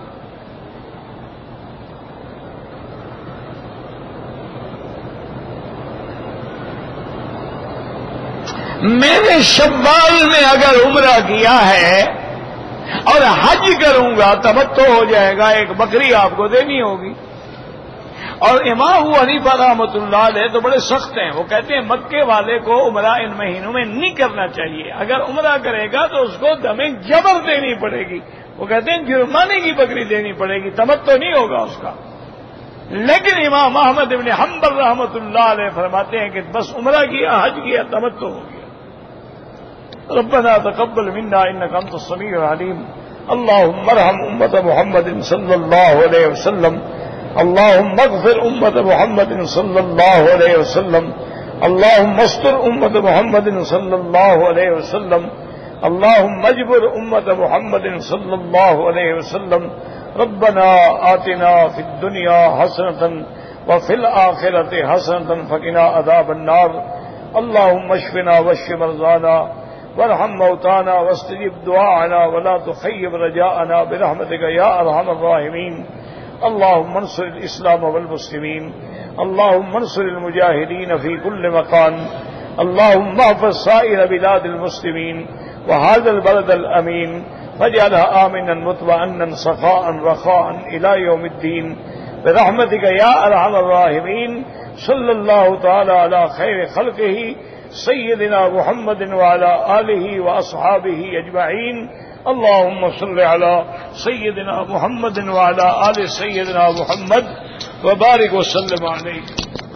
میں نے شوال میں اگر عمرہ کیا ہے اور حج کروں گا تمتع ہو جائے گا، ایک بکری آپ کو دینی ہوگی. اور امام ابو حنیفہ رحمۃ اللہ علیہ تو بڑے سخت ہیں، وہ کہتے ہیں مکے والے کو عمرہ ان مہینوں میں نہیں کرنا چاہیے. اگر عمرہ کرے گا تو اس کو دمیں جبر دینی پڑے گی. وہ کہتے ہیں جرمانے کی بکری دینی پڑے گی، تمتع نہیں ہوگا اس کا. لیکن امام احمد ابن حنبل رحمۃ اللہ علیہ فرماتے ہیں کہ بس عمرہ کیا، حج کیا، تمتع ہو گیا. ربنا تقبل منا انك انت السميع العليم. اللهم ارحم امة محمد صلى الله عليه وسلم. اللهم اغفر امة محمد صلى الله عليه وسلم. اللهم استر امة محمد صلى الله عليه وسلم. اللهم اجبر امة محمد صلى الله عليه وسلم. ربنا آتنا في الدنيا حسنة وفي الآخرة حسنة فقنا عذاب النار. اللهم اشفنا واشف مرضانا وارحم موتانا واستجب دعاءنا ولا تخيب رجاءنا برحمتك يا ارحم الراحمين. اللهم انصر الاسلام والمسلمين. اللهم انصر المجاهدين في كل مكان. اللهم احفظ سائر بلاد المسلمين وهذا البلد الامين واجعلها امنا مطمئنا سخاء رخاء الى يوم الدين برحمتك يا ارحم الراحمين. صلى الله تعالى على خير خلقه سيدنا محمد وعلى آله وأصحابه أجمعين. اللهم صل على سيدنا محمد وعلى آل سيدنا محمد وبارك وسلم عليه.